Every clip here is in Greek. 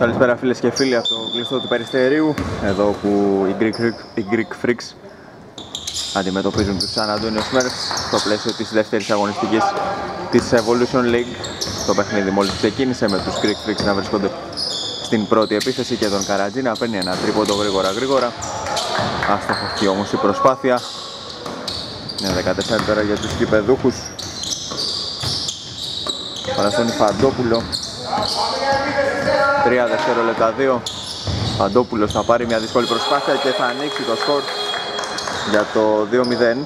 Καλησπέρα φίλες και φίλοι από το κλειστό του Περιστερίου, εδώ που οι Greek Freaks αντιμετωπίζουν τους San Antonio Smurfs στο πλαίσιο της δεύτερης αγωνιστικής της Evolution League. Το παιχνίδι μόλις ξεκίνησε με τους Greek Freaks να βρίσκονται στην πρώτη επίθεση και τον Καρατζή να παίρνει ένα τρίποντο γρήγορα. Άστοχη όμως η προσπάθεια. Είναι 14 τώρα για τους γηπεδούχους. Παραστώνει Φαντόπουλο. 3 δευτερόλεπτα 2. Φαντόπουλος θα πάρει μια δύσκολη προσπάθεια και θα ανοίξει το σκορ για το 2-0.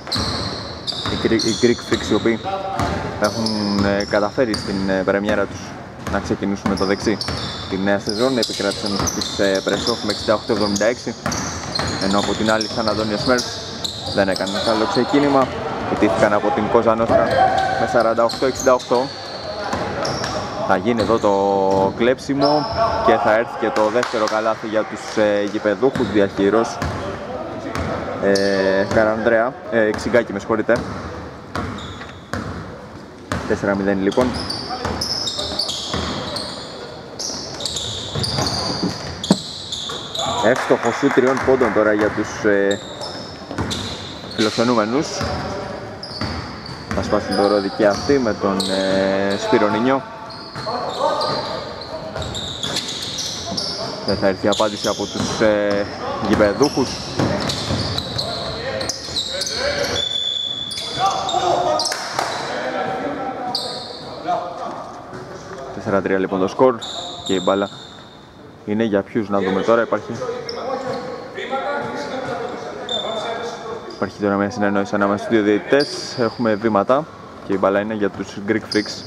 Οι Greek Freaks οι οποίοι έχουν καταφέρει στην πρεμιέρα τους να ξεκινήσουν με το δεξί τη νέα σεζόν, επικράτησαν στις press-off με 68-76, ενώ από την άλλη San Antonio Smurfs δεν έκαναν καλό ξεκίνημα, ιτήθηκαν από την Κόζα Νόστρα με 48-68. Θα γίνει εδώ το κλέψιμο και θα έρθει και το δεύτερο καλάθι για τους γηπεδούχους. Διαχείρος Καρανδρέα, Ξυγκάκη με συγχωρείτε. 4-0 λοιπόν. Εύστοχο σου 3 πόντων τώρα για τους φιλοξενούμενους. Θα σπάσουν το ρόδι και αυτοί με τον Σπύρο Νινιό. Δεν θα έρθει η απάντηση από τους γηπεδούχους. Τέσσερα-3 λοιπόν το σκορ και η μπάλα είναι για ποιους να δούμε τώρα. Υπάρχει τώρα μια συνεννόηση ανάμεσα στους δύο διαιτητές. Έχουμε βήματα και η μπάλα είναι για τους Greek Freaks.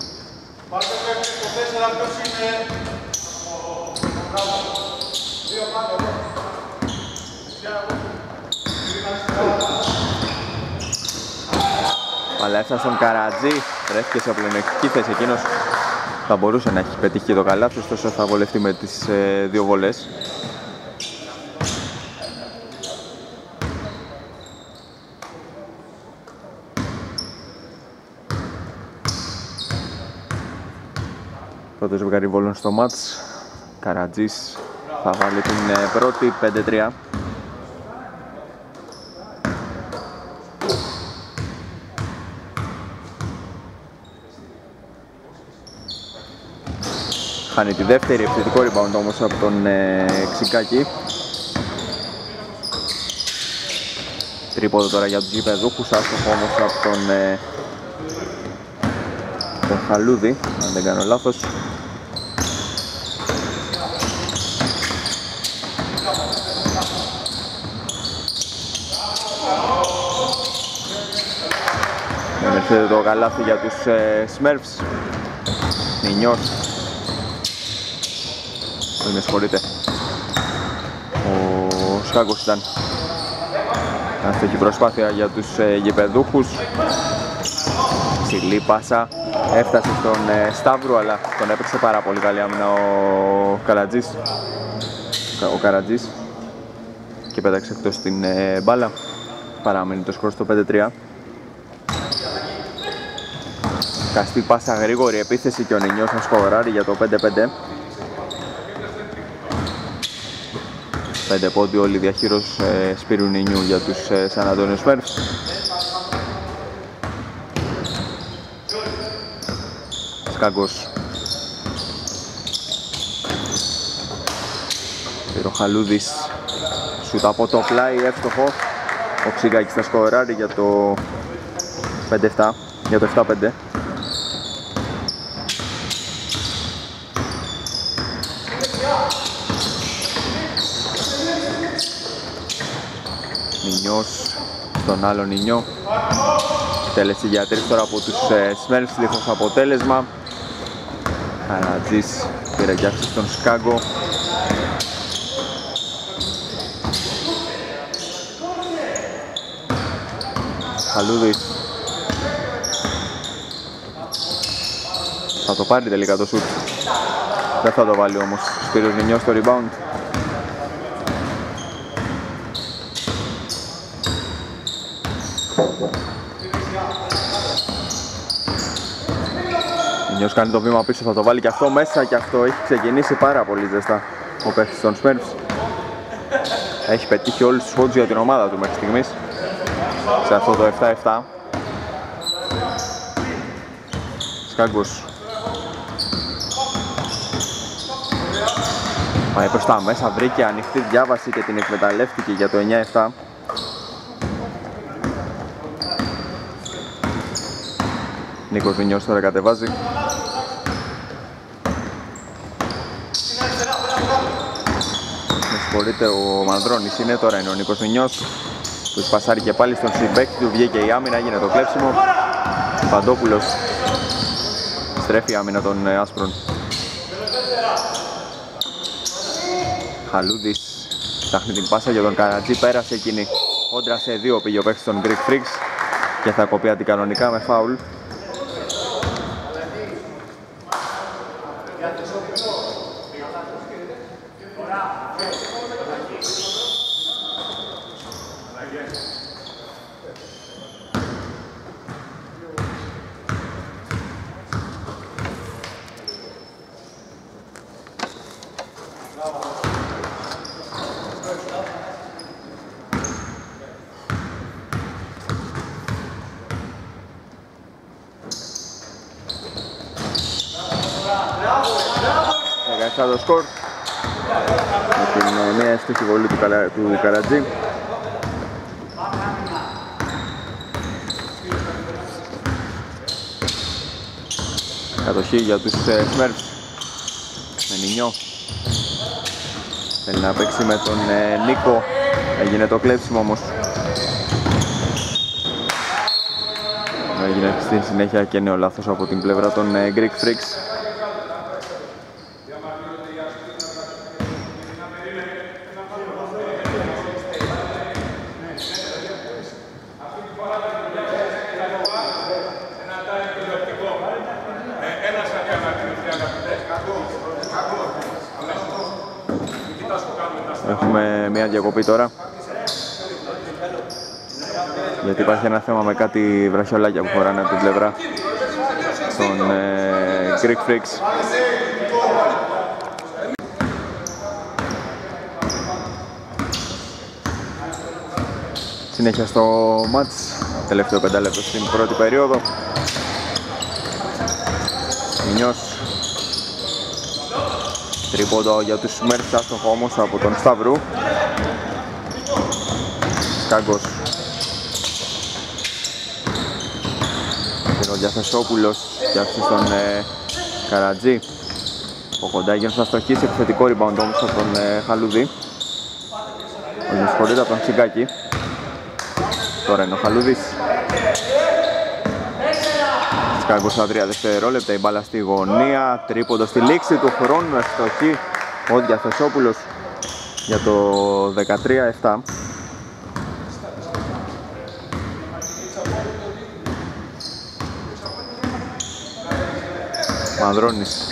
Αλλά έφτασε στον Καρατζή, βρέθηκε σε πλεονεκτική θέση. Εκείνος θα μπορούσε να έχει πετύχει το καλάθι, ωστόσο θα βολευτεί με τις δύο βολές. Πρώτο ζευγάρι βόλων στο μάτς. Καρατζής θα βάλει την πρώτη, 5-3. Χάνει τη δεύτερη, επιθετικό rebound όμως από τον Ξυγκάκη. Τρίποδο τώρα για τους γηπεδούχους, άστοχο όμως από τον Χαλούδη, αν δεν κάνω λάθος. Έρχεται το καλάθι για τους Smurfs. Νινιός. Με συγχωρείτε. Ο Σκάγκος ήταν. Αυτή έχει προσπάθεια για τους γηπεδούχους. Ψηλή πάσα. Έφτασε στον Σταύρου, αλλά τον έπαιξε πάρα πολύ καλή άμυνα ο Καρατζής και πέταξε εκτός την μπάλα. Παραμένει το σκορ στο 5-3. Καστή πάσα, γρήγορη επίθεση και ο Νινιός να σκοράρει για το 5-5. 5 πόντι όλοι διαχείρος Σπύρου Νινιού για τους San Antonio Smurfs. Σκάγκος. Πυροχαλούδης. Σούτ από το πλάι, εύστοχο. Ο Ξυγκάκης θα σκοράρει για το 5-7, για το 7-5. Νινιός στον άλλο Νινιό. Τέλεση για 3 τώρα από τους Smurfs, δίχως αποτέλεσμα. Καρατζής πήρε και αύξηση στον Σκάγκο. Χαλούδης. Θα το πάρει τελικά το σουτ. Δεν θα το βάλει όμως. Σπύρος Νινιός στο rebound. Νιός κάνει το βήμα πίσω, θα το βάλει και αυτό μέσα και αυτό έχει ξεκινήσει πάρα πολύ ζεστά ο παίκτης των Smurfs. Έχει πετύχει όλους τους πόντους για την ομάδα του μέχρι στιγμής σε αυτό το 7-7. Σκάγκος πάει προς τα μέσα, βρήκε ανοιχτή διάβαση και την εκμεταλλεύτηκε για το 9-7. Νίκος Βινιός τώρα κατεβάζει. Με συγχωρείτε, ο Μανδρώνης είναι, τώρα είναι ο Νίκος Βινιός που σπασάρει και πάλι στον συμπαίκτη του, βγήκε η άμυνα, έγινε το κλέψιμο. Παντόπουλος στρέφει η άμυνα των άσπρων. Χαλούδης ψάχνει την πάσα για τον Καρατζή, πέρασε εκείνη. Κόντρα σε 2 πήγε ο παίκτης των Greek Freaks και θα κοπεί αντικανονικά με φάουλ. Το σκορ με την νέα εύστοχη βολή του Καρατζή. Κατοχή για τους Smurfs με Νινιό. Θέλει να παίξει με τον Νίκο, έγινε το κλέψιμο όμως. Έγινε στη συνέχεια και νέο λάθος από την πλευρά των Greek Freaks. Έχουμε μια διακοπή τώρα γιατί υπάρχει ένα θέμα με κάτι βραχιολάκια που χωράνε από την πλευρά των Greek Freaks. Συνέχεια στο μάτς, τελευταίο 5 λεπτό στην πρώτη περίοδο. Μινιός, τρίποντο για τους Smurfs, άστοχο όμως από τον Σταύρου. Σκάγκος, ο Διαθεσόπουλος και άφησε στον Καρατζή. Ο Κοντάγιος θα στοχίσει, επιθετικό rebound όμως από τον Χαλούδη. Όχι, με συγχωρείτε, από τον Τσιγκάκη. Τώρα είναι ο Χαλούδης. Σκάγκος στα 3 δευτερόλεπτα, η μπάλα στη γωνία, τρίποντο στη λήξη του χρόνου, ευστοχή ο Διαθεσόπουλος για το 13-7. Μανδρώνης.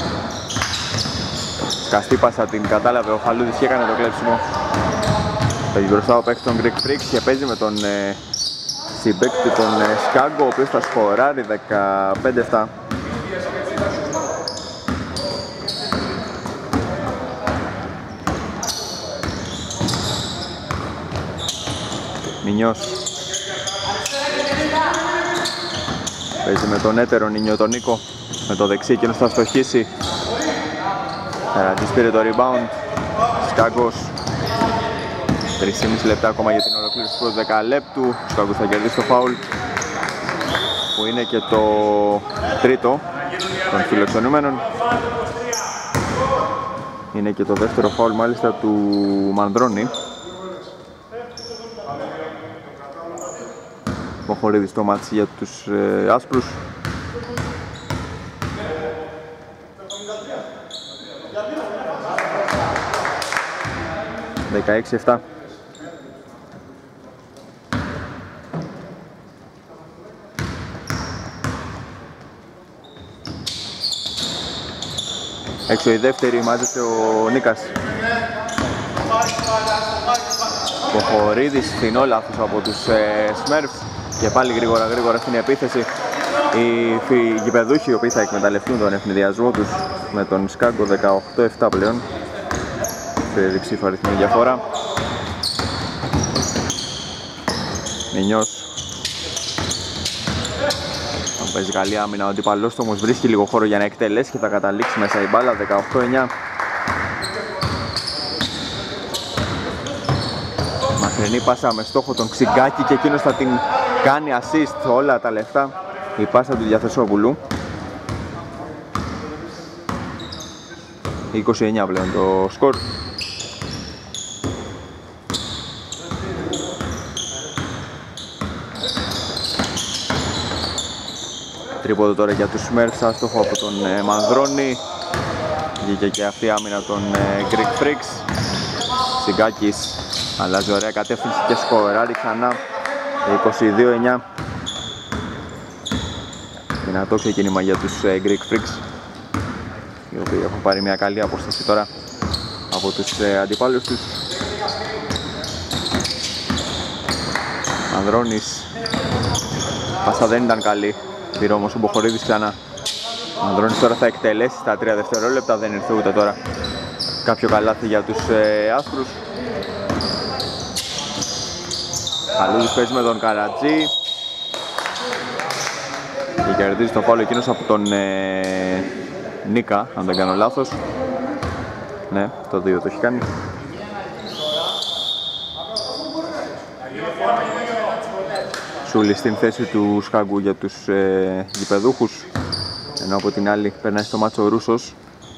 Σκαστή πάσα, την κατάλαβε ο Χαλούδης και έκανε το κλέψιμο. Παίζει μπροστά ο παίκτης των Greek Freaks και παίζει με τον συμπαίκτη τον Σκάγκο, ο οποίος θα σκοράρει 15-7. Νινιός. Παίζει με τον έτερο Νινιό τον Νίκο. Με το δεξί εκείνος θα στοχίσει. Καρατζής πήρε το rebound. Σκάγκος. 3,5 λεπτά ακόμα για την ολοκλήρωση του 10 λεπτού. Σκάγκος θα κερδίσει το φάουλ, που είναι και το τρίτο των φιλοξενούμενων. Είναι και το δεύτερο φάουλ μάλιστα του Μανδρώνη. Προχωρεί στο μάτσι για τους άσπρους. (16-7). Έξω η δεύτερη, μάζεψε ο Νίκας. Ποχορίδης, φθηνό λάθος από τους Smurfs και πάλι γρήγορα στην επίθεση. Οι γηπεδούχοι οι οποίοι θα εκμεταλλευτούν τον ευνηδιασμό τους με τον Σκάγκο 18-7 πλέον. Σε διψήφιο αριθμό διαφορά. Νινιός. Αν παίζει καλή άμυνα ο αντίπαλος του, όμως βρίσκει λίγο χώρο για να εκτελέσει και θα καταλήξει μέσα η μπάλα 18-9. Μακρινή πάσα με στόχο τον Ξιγκάκη και εκείνος θα την κάνει assist όλα τα λεφτά. Η πάσα του Διαθεσόπουλου. 29 πλέον το σκορ. Τρίποδο τώρα για τους Smurfs, άστοχο από τον Μανδρώνη. Βγήκε και αυτή η άμυνα των Greek Freaks. Σιγκάκης αλλάζει ωραία κατεύθυνση και σκοράρει ξανά 22-9. Δυνατό ξεκίνημα για τους Greek Freaks, οι οποίοι έχουν πάρει μια καλή απόσταση τώρα από τους αντιπάλους τους. Μανδρώνης, πάσα δεν ήταν καλή, πήρε όμως ο Μποχορίδης ξανά. Μανδρώνης τώρα θα εκτελέσει στα 3 δευτερόλεπτα, δεν ήρθε ούτε τώρα κάποιο καλάθι για τους άσπρους. Καλούδης παίζει με τον Καρατζή και κερδίζει το φάουλ εκείνος από τον Νίκα, αν δεν κάνω λάθος. Ναι, το 2 το έχει κάνει. Σούλης στην θέση του Σκάγκου για τους γηπεδούχους, ενώ από την άλλη περνάει στο μάτσο ο Ρούσος.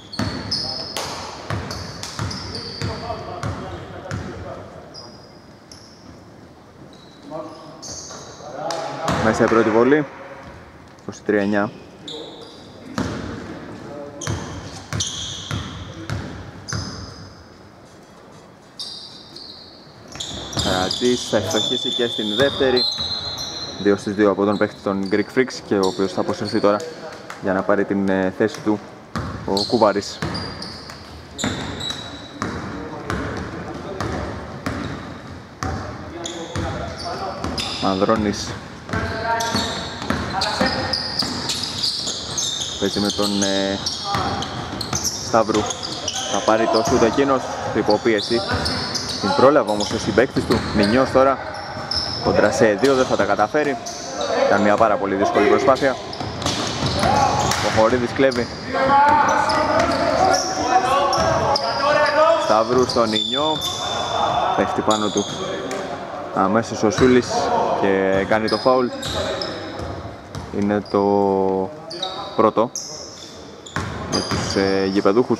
Μέσα η πρώτη βολή, 23-9. Καρατζής θα ευστοχίσει και στην δεύτερη. 2 στις 2 από τον παίχτη των Greek Freaks και ο οποίος θα αποσυρθεί τώρα για να πάρει την θέση του ο Κουβάρης. Μανδρώνης παίζει με τον Σταύρου, θα πάρει το σούτ εκείνος, υποπίεση. Την πρόλαβε όμως ο συμπαίκτης του, Νινιός τώρα, κοντρα σε 2 δεν θα τα καταφέρει. Ήταν μια πάρα πολύ δύσκολη προσπάθεια. Ο Χορίδης κλέβει. Σταύρου στον Νινιό, πέφτει πάνω του αμέσως ο Σούλης και κάνει το φάουλ. Είναι το πρώτο για τους γηπεδούχους.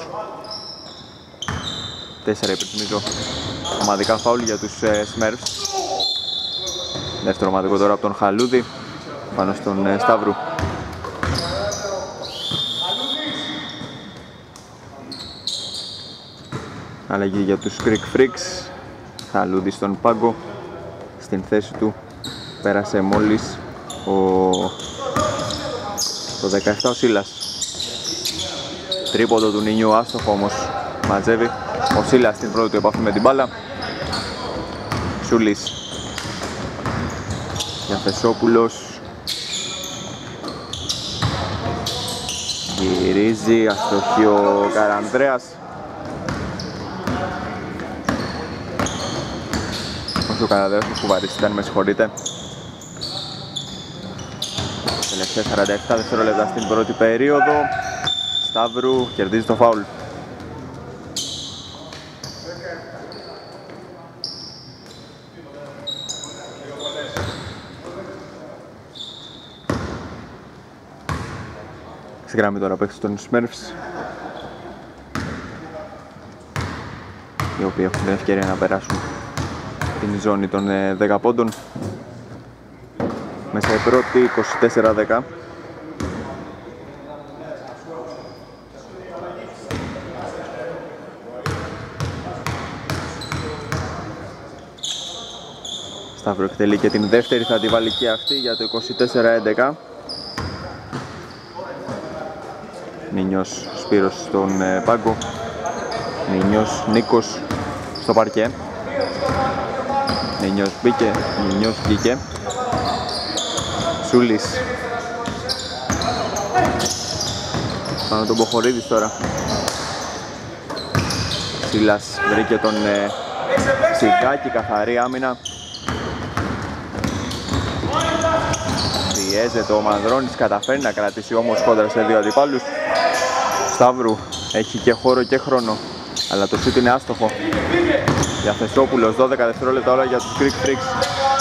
4 υπενθυμίζω ομαδικά φάουλ για τους Smurfs. Δεύτερο ομαδικό τώρα από τον Χαλούδη πάνω στον Σταύρου. Αλλαγή για τους Greek Freaks. Χαλούδη στον πάγκο. Στην θέση του πέρασε μόλις το 17 ο Σίλας. Τρίποντο του Νινιού, άστοχο όμως, μαζεύει ο Σίλας στην πρώτη του επαφή με την μπάλα. Σούλης, Διαθεσόπουλος, γυρίζει, αστοχή ο Καρανδρέας. Όχι ο Καρανδρέας, ο Κουβαρής ήταν, με συγχωρείτε. Τελευταία 47 δευτερόλεπτα στην πρώτη περίοδο. Σταύρου κερδίζει το φάουλ. Στη γραμμή τώρα παίξει των Smurfs, οι οποίοι έχουν την ευκαιρία να περάσουν την ζώνη των 10 πόντων. Μέσα η πρώτη, 24-10. Σταύρο εκτελεί και την δεύτερη, θα τη βάλει και αυτή για το 24-11. Νινιός Σπύρος στον πάγκο. Νινιός Νίκος στο παρκέ. Νινιός μπήκε, Νινιός βγήκε. Σούλης Πάνω τον Μποχορίδης τώρα. Σίλας βρήκε τον Σιγκάκη, καθαρή άμυνα. Πιέζεται ο Μανδρώνης, καταφέρει να κρατήσει όμως κόντρα σε δύο αντιπάλους. Σταύρου έχει και χώρο και χρόνο, αλλά το σούτ είναι άστοχο. Διαθεσόπουλος, 12 δευτερόλεπτα όλα για τους Greek Freaks.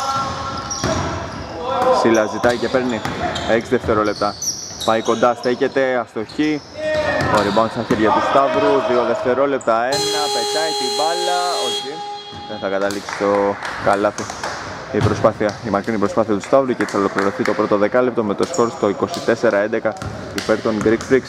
Σίλας ζητάει και παίρνει 6 δευτερόλεπτα. Πάει κοντά, στέκεται, αστοχή. Το rebound στα χέρια του Σταύρου, 2 δευτερόλεπτα, 1, πετάει την μπάλα, όχι. Δεν θα καταλήξει το καλάθι η μακρινή προσπάθεια του Σταύρου και θα ολοκληρωθεί το πρώτο δεκάλεπτο με το σκορ στο 24-11 υπέρ των Greek Freaks.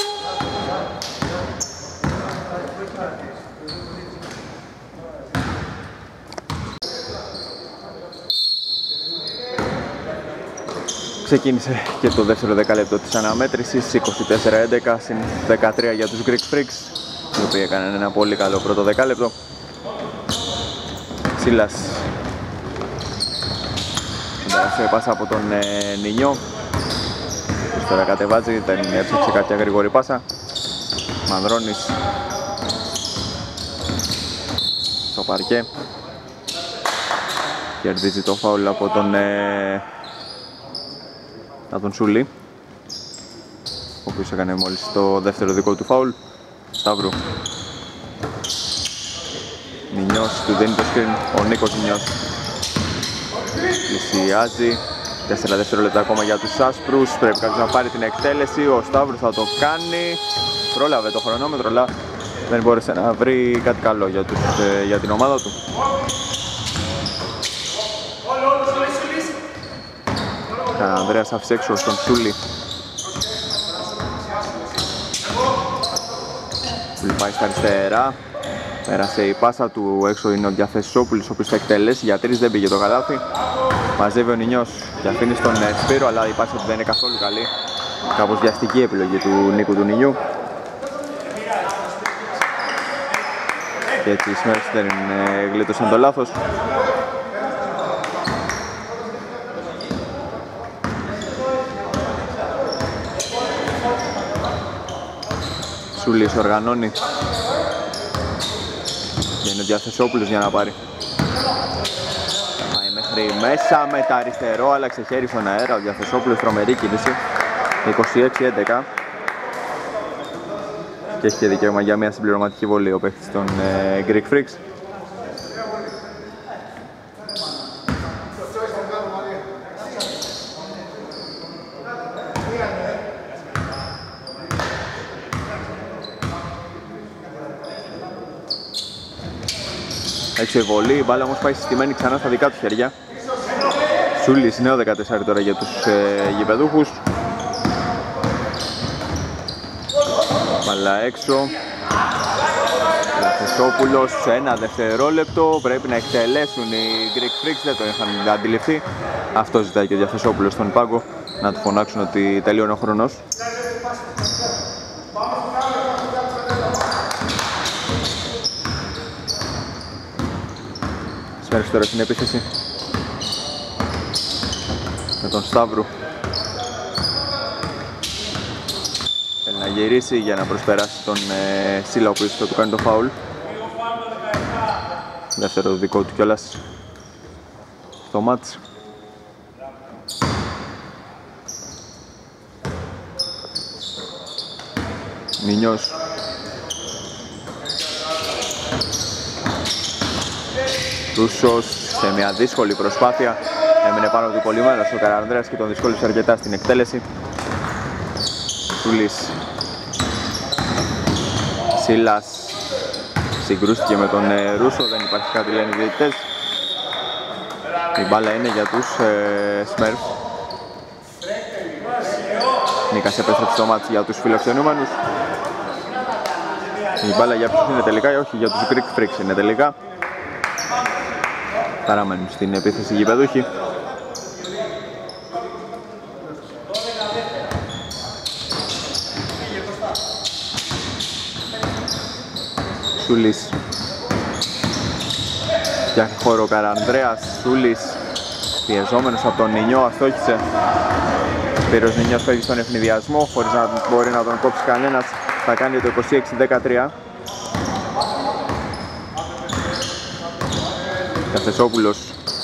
Ξεκίνησε και το δεύτερο δεκάλεπτο της αναμέτρησης, 24-11 συν 13 για τους Greek Freaks, οι οποίοι έκαναν ένα πολύ καλό πρώτο δεκάλεπτο. Σίλας σε πάσα από τον Νινιό, που τώρα κατεβάζει, δεν έψαξε κάποια γρήγορη πάσα. Μανδρώνης στο παρκέ, κερδίζει το φάουλ από τον Σούλη, ο οποίος έκανε μόλις το δεύτερο δικό του φάουλ. Σταύρου. Νινιός, του δίνει το screen ο Νίκος Νινιός. Πλησιάζει, 4 δευτερόλεπτα ακόμα για τους άσπρους, πρέπει κάποιος να πάρει την εκτέλεση, ο Σταύρου θα το κάνει. Πρόλαβε το χρονόμετρο, αλλά δεν μπόρεσε να βρει κάτι καλό για την ομάδα του. Ανδρέας άφησε έξω στον Σούλη. Σούλη πάει στα αριστερά. Πέρασε η πάσα του, έξω είναι ο Διαθεσόπουλος, ο οποίος θα εκτελέσει. Για 3 δεν πήγε το καλάθι. Μαζεύει ο Νινιός και αφήνει στον Σπύρο, αλλά η πάσα του δεν είναι καθόλου καλή. Κάπως βιαστική επιλογή του Νίκου του Νινιού. Και έτσι οι Smurfs δεν γλίτωσαν το λάθος. Σούλης οργανώνει και είναι ο Διαθεσόπουλος για να πάρει. Πάει μέχρι μέσα με τα αριστερό, άλλαξε χέρι στον αέρα ο Διαθεσόπουλος, τρομερή κίνηση. 26-11 και έχει και δικαίωμα για μια συμπληρωματική βολή ο παίκτης των Greek Freaks. Έξω η βολή, η μπάλα όμως πάει συστημένη ξανά στα δικά του χέρια. Σούλης, νέο 14 τώρα για τους γηπεδούχους. Μπάλα έξω. Λαθεσόπουλος σε 1 δευτερόλεπτο, πρέπει να εκτελέσουν οι Greek Freaks, δεν το είχαν αντιληφθεί. Αυτό ζητάει και ο Διαθεσόπουλος στον πάγκο, να του φωνάξουν ότι τελείωνε ο χρόνος. Σφαίρες τώρα στην επίθεση με τον Σταύρου. Θέλει να γυρίσει για να προσπεράσει τον Σίλα, ο οποίος θα του κάνει το φάουλ. Δεύτερο δικό του κιόλας στο μάτς. Νινιός. Ρούσος σε μια δύσκολη προσπάθεια, έμεινε πάνω του κολλημένος ο Καρανδρέας και τον δυσκόλυψε αρκετά στην εκτέλεση. Σούλης. Σίλας συγκρούστηκε με τον Ρούσο, δεν υπάρχει κάτι, λένε οι διαιτητές. Η μπάλα είναι για τους Smurfs. Νίκας επέστρεψε το μάτς για τους φιλοξενούμενους. Η μπάλα για ποιους είναι τελικά, όχι για τους Greek Freaks είναι τελικά. Παραμένουν στην επίθεση γηπεδούχοι. Σούλης. Φτιάχνει χώρο ο Καρανδρέας. Σούλης πιεζόμενος από τον Νινιό, αστόχησε. Σπύρος Νινιός φεύγει στον ευνηδιασμό χωρίς να μπορεί να τον κόψει κανένας. Θα κάνει το 26-13. Καφεσόπουλος.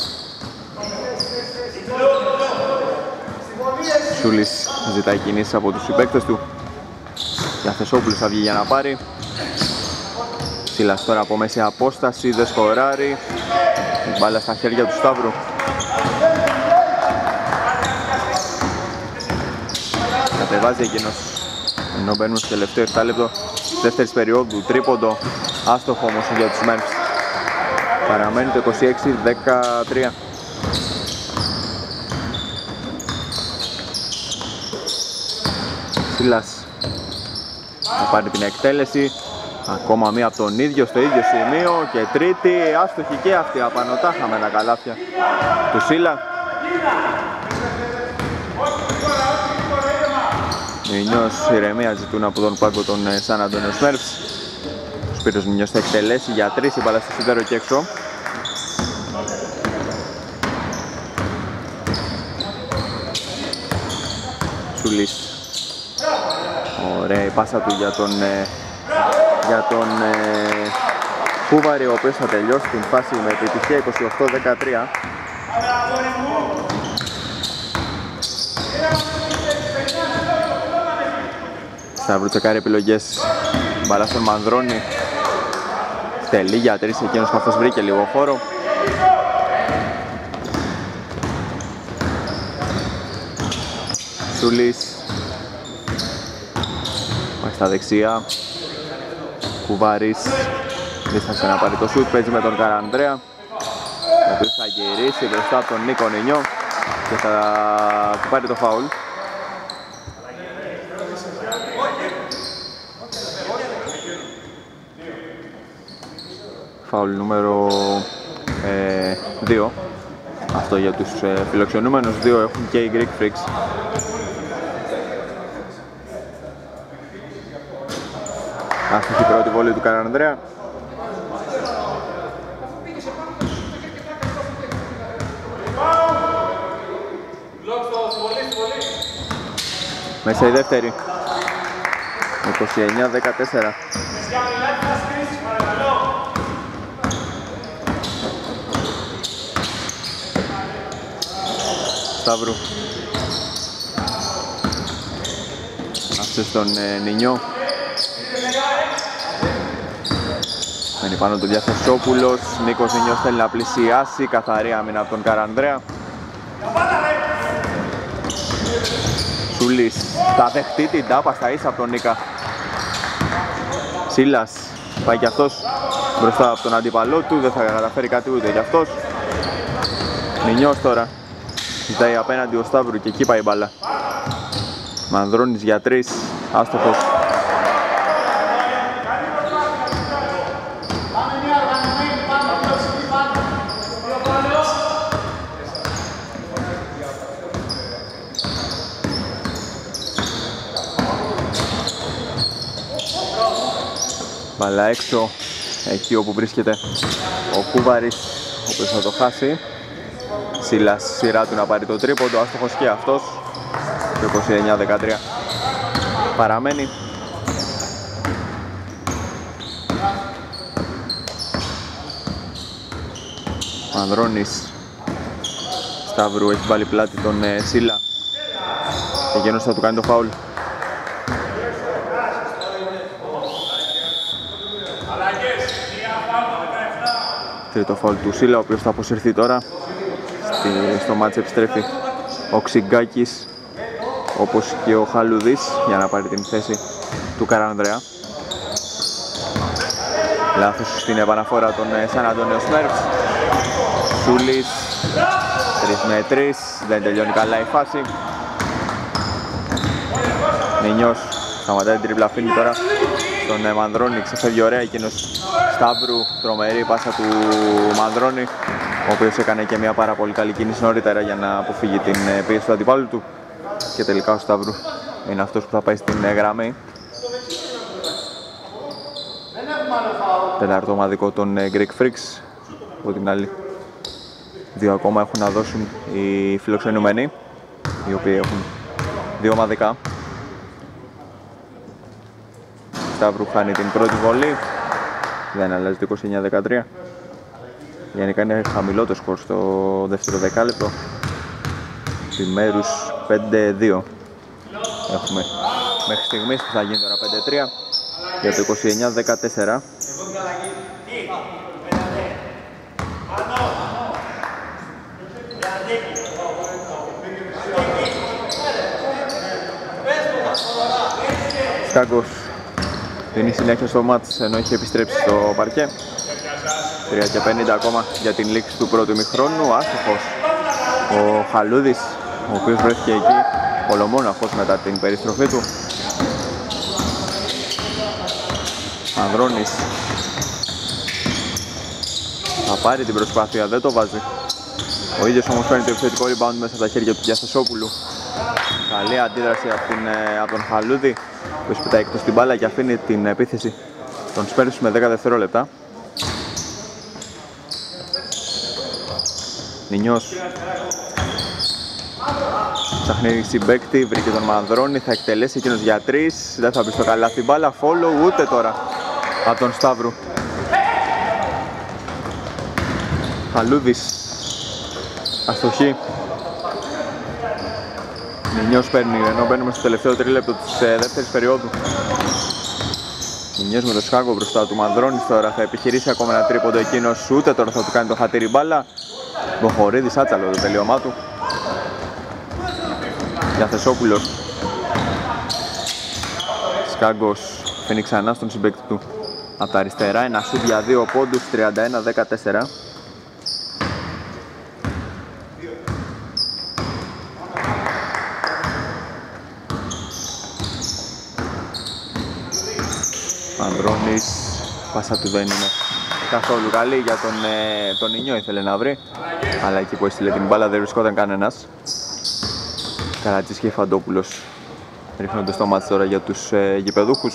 Σούλης ζητάει κινήσεις από τους συμπαίκτες του. Καφεσόπουλος θα βγει για να πάρει. Σίλας τώρα από μέση απόσταση, δεν σκοράρει. Μπάλα στα χέρια του Σταύρου. Κατεβάζει εκείνος, ενώ μπαίνουν στο τελευταίο 7 λεπτό δεύτερης περίοδου. Τρίποντο, άστοχο όμως για τους Smurfs. Παραμένει το 26-13. Σίλας θα πάρει την εκτέλεση. Ακόμα μία από τον ίδιο στο ίδιο σημείο και τρίτη, άστοχη και αυτή, απανωτάχα με τα καλάθια του Σίλα. Νινιός, ηρεμία ζητούν από τον πάγκο των Σαν Αντώνιο Smurfs. Ο Σπύρος Νινιός θα εκτελέσει για 3, η μπάλα στο σίδερο και έξω. Σουλής. Ωραία η πάσα του για τον Κούβαρη, ο οποίος θα τελειώσει την φάση με επιτυχία 28-13. Σταύρου τσεκάρει επιλογές, μπάλα στον Μανδρώνη. Τελεί για 3 εκείνος, καθώς βρήκε λίγο χώρο. Σουλής πάει στα δεξιά. Κουβάρης δίστασε να πάρει το σουτ, παίζει με τον Καρανδρέα, ο οποίος θα γυρίσει μπροστά από τον Νίκο Νινιό και θα του πάρει το φάουλ. Φάουλ νούμερο 2. Αυτό για τους φιλοξενούμενους, 2 έχουν και οι Greek Freaks. Άστοχη πρώτη βόλη του Καρανδρέα. Μέσα η δεύτερη. 29-14. Σταύρου. Άφησε στον Νινιό. Μένει πάνω του Διαθεσόπουλος. Νίκος Νινιός θέλει να πλησιάσει. Καθαρή άμυνα από τον Καρανδρέα. Σούλης θα δεχτεί την τάπα στα ίσα από τον Νίκα. Σίλας πάει κι αυτός μπροστά από τον αντίπαλό του. Δεν θα καταφέρει κάτι ούτε κι αυτός. Νινιός τώρα ζητάει απέναντι ο Σταύρου και εκεί πάει η μπάλα. Μανδρώνης για 3, άστοχος. Μπάλα έξω, εκεί όπου βρίσκεται ο Κούβαρης, ο οποίος θα το χάσει. Σίλας σειρά του να πάρει το τρίποντο, άστοχος και αυτός. Το 29-13 παραμένει. Ανδρώνης. Σταύρου έχει βάλει πλάτη τον Σίλα. Εκείνος θα του κάνει το φάουλ. Τρίτο φάουλ του Σίλα, ο οποίος θα αποσυρθεί τώρα. Στο μάτς επιστρέφει ο Ξιγκάκης, όπως και ο Χαλουδής, για να πάρει την θέση του Καρανδρέα. Λάθος στην επαναφορά των Σαν Αντώνιο Smurfs. Σούλης, 3 με 3, δεν τελειώνει καλά η φάση. Νινιός σταματάει την τριπλά, αφήνει τώρα τον Μανδρώνη, ξεφεύγει ωραία εκείνος. Σταύρου, τρομερή πάσα του Μανδρώνη, ο οποίος έκανε και μια πάρα πολύ καλή κίνηση νωρίτερα για να αποφύγει την πίεση του αντιπάλου του. Και τελικά ο Σταύρου είναι αυτός που θα πάει στην γραμμή. Τέταρτο ομαδικό των Greek Freaks. Από την άλλη, 2 ακόμα έχουν να δώσουν οι φιλοξενούμενοι, οι οποίοι έχουν δύο ομαδικά. Σταύρου χάνει την πρώτη βολή. Δεν αλλάζει το 29-13. Γενικά είναι χαμηλό το σκορ στο δεύτερο δεκάλεπτο. Επιμέρους 5-2 έχουμε μέχρι στιγμής, που θα γίνει τώρα 5-3 για το 29-14. Σκάγκος δίνει συνέχεια στο μάτς ενώ έχει επιστρέψει στο παρκέ. 3:50 ακόμα για την λήξη του πρώτου ημιχρόνου. Άστοχος ο Χαλούδης, ο οποίος βρέθηκε εκεί ολομόναχος μετά την περιστροφή του. Ανδρώνης θα πάρει την προσπάθεια, δεν το βάζει. Ο ίδιος όμως παίρνει το επιθετικό rebound μέσα από τα χέρια του Διαθεσόπουλου. Καλή αντίδραση από τον Χαλούδη, που σπιτάει εκτός την μπάλα και αφήνει την επίθεση των Spurs με 10 δευτερόλεπτα. Νινιός ψάχνει συμπαίκτη, βρήκε τον Μανδρώνη, θα εκτελέσει εκείνος για 3, δεν θα μπει στο καλάθι μπάλα, follow ούτε τώρα από τον Σταύρου. Χαλούδης, αστοχή. Νινιός παίρνει, ενώ μπαίνουμε στο τελευταίο τρίλεπτο της δεύτερης περίοδου. Νινιός με το Σκάγκο μπροστά του. Μανδρώνης τώρα θα επιχειρήσει ακόμα ένα τρίποντο εκείνος, ούτε τώρα θα του κάνει το χατήρι μπάλα. Μποχορίδης άτσαλο το τελείωμά του. Διαθεσόπουλος. Σκάγκος φαίνει ξανά στον συμπαίκτη του από τα αριστερά, ένα σουτ για 2 πόντους, 31-14. Ανδρώνης, πάσα του δεν είναι καθόλου καλή για τον Νινιό, ήθελε να βρει, αλλά εκεί που έστειλε την μπάλα δεν βρισκόταν κανένας. Καρατζής και Φαντόπουλος ρίχνονται στο μάτς τώρα για τους γηπεδούχους.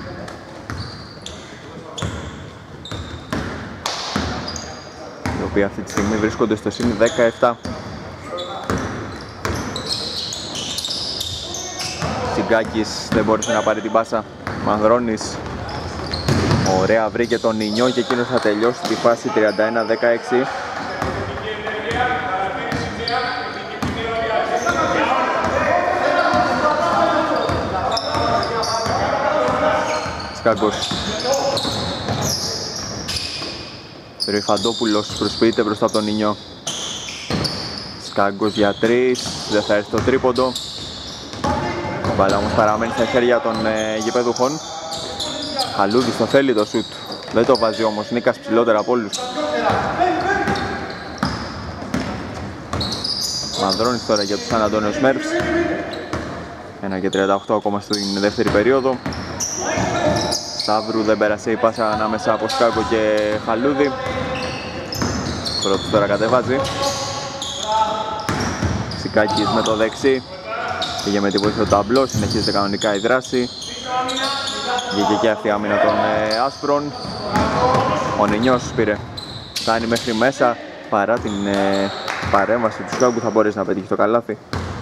Οι οποίοι αυτή τη στιγμή βρίσκονται στο συν 17. Τσιγκάκης δεν μπόρεσε να πάρει την πάσα. Μανδρώνης, ωραία, βρήκε τον Νινιό και εκείνος θα τελειώσει τη φάση 31-16. Σκάγκος. Φαντόπουλος προσποιείται μπροστά από τον Νινιό. Σκάγκος για 3, δεν θα έρθει το τρίποντο. Η μπάλα όμως παραμένει στα χέρια των γηπέδουχων. Χαλούδης το θέλει το σουτ, δεν το βάζει όμως, Νίκας ψηλότερα από όλους. Μανδρώνης τώρα για τους Σαν Αντώνιος Μέρφς. 1:38 ακόμα στην δεύτερη περίοδο. Σταύρου δεν πέρασε η πάσα ανάμεσα από Σκάγκο και Χαλούδη. Πρώτος τώρα κατεβάζει. Σικάκης με το δεξί. Πήγε με τη βοήθεια του ταμπλό, συνεχίζεται κανονικά η δράση. Βγήκε και αυτή η άμυνα των άσπρων. Ο Νινιός πήρε, φτάνει μέχρι μέσα, παρά την παρέμβαση του Σκάγκου θα μπορέσει να πετύχει το καλάθι.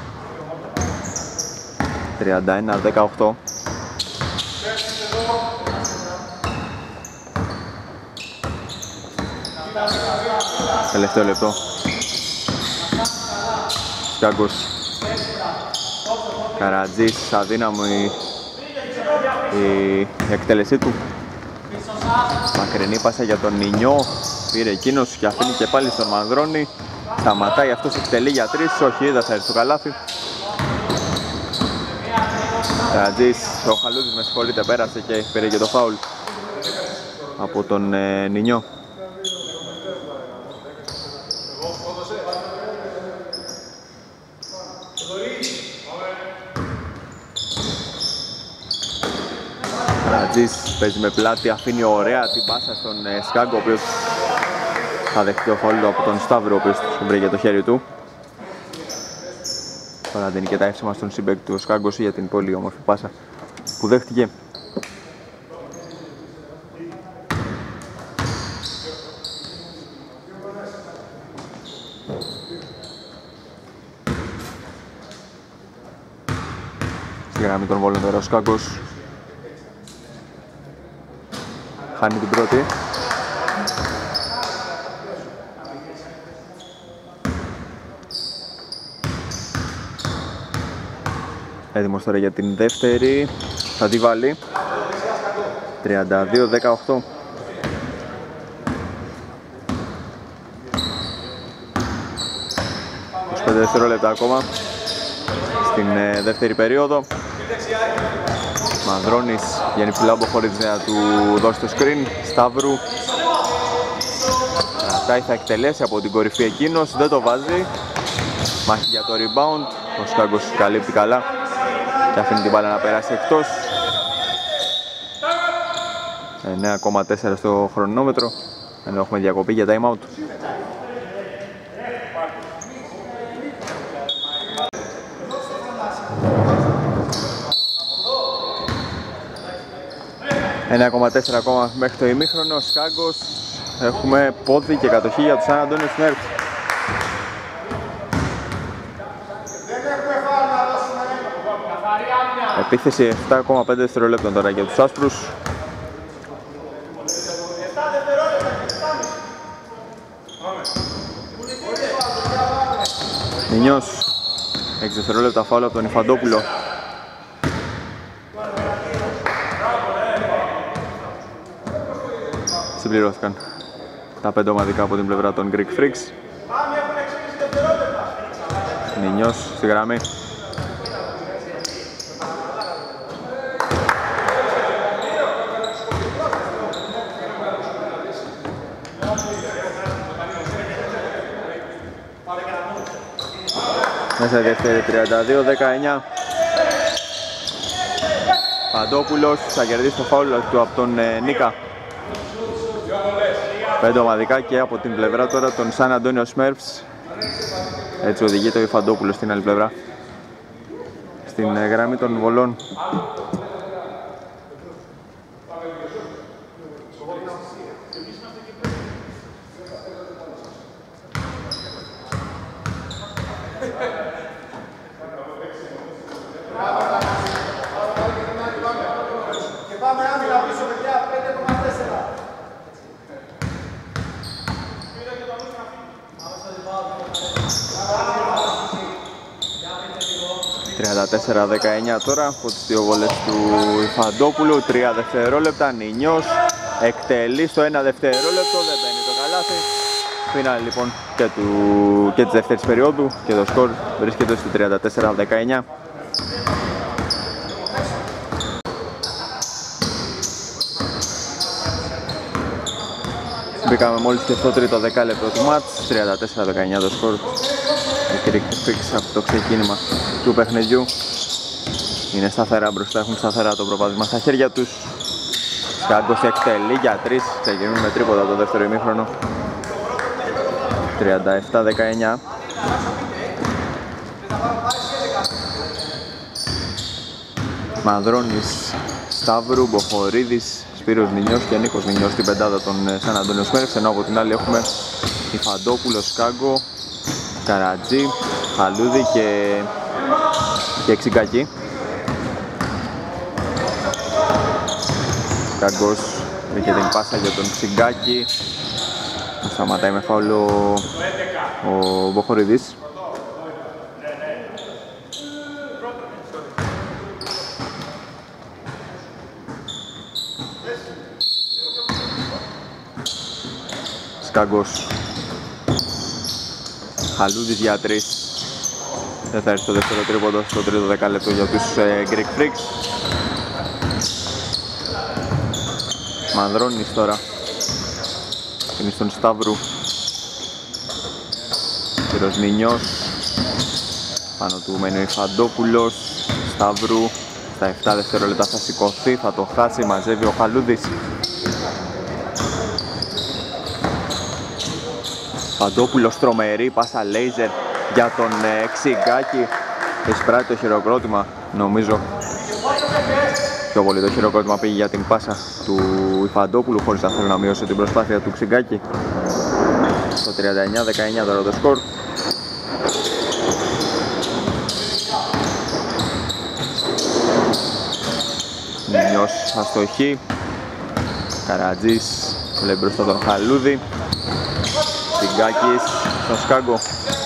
31-18. Τελευταίο λεπτό. Σκάγκος. Καρατζής, αδύναμη η εκτέλεσή του. Μακρινή πάσα για τον Νινιό. Πήρε εκείνος και αφήνει και πάλι στον Μανδρώνη. Σταματάει, αυτός εκτελεί για 3. Όχι, δεν θα έρθει στο καλάθι. Καρατζής, ο Χαλούδης με συγχωρείτε, πέρασε και πήρε και το φάουλ από τον Νινιό. Καρατζής παίζει με πλάτη, αφήνει ωραία την πάσα στον Σκάγκο, ο οποίος θα δεχτεί το φάουλ από τον Σταύρο, ο οποίος βρήκε το χέρι του. Τώρα δίνει και τα εύσημα στον συμπαίκτη του Σκάγκος για την πολύ όμορφη πάσα που δέχτηκε. γραμμή των Βόλων τώρα ο Σκάγκος. Χάνει την πρώτη. Έτοιμος τώρα για την δεύτερη. Θα τη βάλει. 32-18. 25 δευτερόλεπτα ακόμα στην δεύτερη περίοδο. Μανδρώνης βγαίνει ψηλά από χωρίς να του δώσει το screen. Σταύρου κρατάει, θα εκτελέσει από την κορυφή εκείνος, δεν το βάζει. Μάχη για το rebound, ο Σκάγκος καλύπτει καλά και αφήνει την μπάλα να περάσει εκτός. 9,4 στο χρονόμετρο, ενώ έχουμε διακοπή για time out. Ένα 1,4 ακόμα μέχρι το ημίχρονο. Σκάγκος, έχουμε πόδι και κατοχή για τους Σαν Αντώνιο Smurfs. Επίθεση 7,5 δευτερολέπτων τώρα για τους άσπρους. Νινιός, 6 δευτερόλεπτα φάουλ από τον Ιφαντόπουλο. Συμπληρώθηκαν τα 5 ομαδικά από την πλευρά των Greek Freaks. Νινιός στη γραμμή. Μέσα δεύτερη 32-19. Παντόπουλος θα κερδίσει το φάουλ του από τον Νίκα. 5 ομαδικά και από την πλευρά τώρα των Σαν Αντώνιο Smurfs. Έτσι οδηγείται ο Ιφαντόπουλος στην άλλη πλευρά, στην γραμμή των Βολών. Τέσσερα 19 τώρα από τις δύο βολές του Ιφαντόπουλου. 3 δευτερόλεπτα. Νινιός εκτελεί στο 1 δευτερόλεπτο, δεν μπαίνει το καλάθι. Φινάλι λοιπόν και της δεύτερης περίοδου και το σκορ βρίσκεται στο 34-19. Μπήκαμε μόλις και στο τρίτο δεκάλεπτο του μάτς. 34-19 το σκορ. Οι Greek Freaks από το ξεκίνημα του παιχνιδιού είναι σταθερά μπροστά, έχουν σταθερά το προβάδισμα στα χέρια τους. Σκάγκος εκτελεί για 3, ξεκινούν με τρίποτα το δεύτερο ημίχρονο. 37-19. Μανδρώνης, Σταύρου, Μποχορίδης, Σπύρος Νινιός και Νίκος Νινιός στην πεντάδα των Σαν Αντώνιο Smurfs, ενώ από την άλλη έχουμε Ιφαντόπουλο, Σκάγκο, Καρατζή, Χαλούδη και Ξυγκάκη. Σκάγκος είχε την πάσα για τον Ξυγκάκη. Σταματάει με φάουλο ο Μποχορίδης. Σκάγκος, Χαλούδης για 3. Δεν θα έρθει το δεύτερο τρίποντο στο τρίτο δεκάλεπτο για τους Greek Freaks. Μανδρώνης τώρα. Είναι στον Σταύρου. Κύριος Νινιός. Πάνω του μένει ο Ιφαντόπουλος. Σταύρου. Στα 7 δευτερόλεπτα θα σηκωθεί, θα το χάσει, μαζεύει ο Χαλούδης. Φαντόπουλος τρομερή πάσα λέιζερ για τον Ξυγκάκη. Εισπράττει το χειροκρότημα, νομίζω. Πιο πολύ το χειροκρότημα πήγε για την πάσα του Ιφαντόπουλου, χωρίς να θέλω να μειώσω την προσπάθεια του Ξυγκάκη. Στο 39-19 τώρα το σκορ. Νινιός αστοχή. Καρατζής βλέπει μπροστά τον Χαλούδη. Τιγκάκης στον Σκάγκο.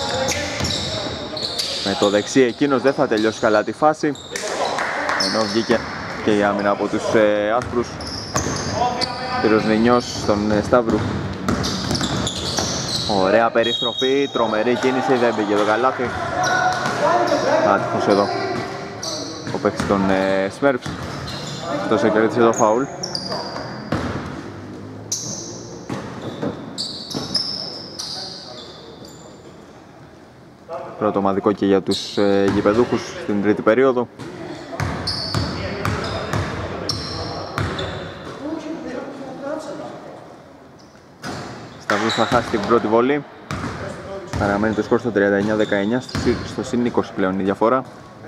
Με το δεξί εκείνος δεν θα τελειώσει καλά τη φάση, ενώ βγήκε και η άμυνα από τους άσπρους. Πήρος Νινιός στον Σταύρου. Ωραία περιστροφή, τρομερή κίνηση, δεν πήγε το καλάθι. Άτυχος εδώ ο παίκτης των Smurfs. Αυτός εκκράτησε το φάουλ. Πρώτο ομαδικό και για τους γηπεδούχους στην τρίτη περίοδο. Σταύρος θα χάσει την πρώτη βολή. Παραμένει το σκορ στο 39-19, στο συν 20 πλέον η διαφορά.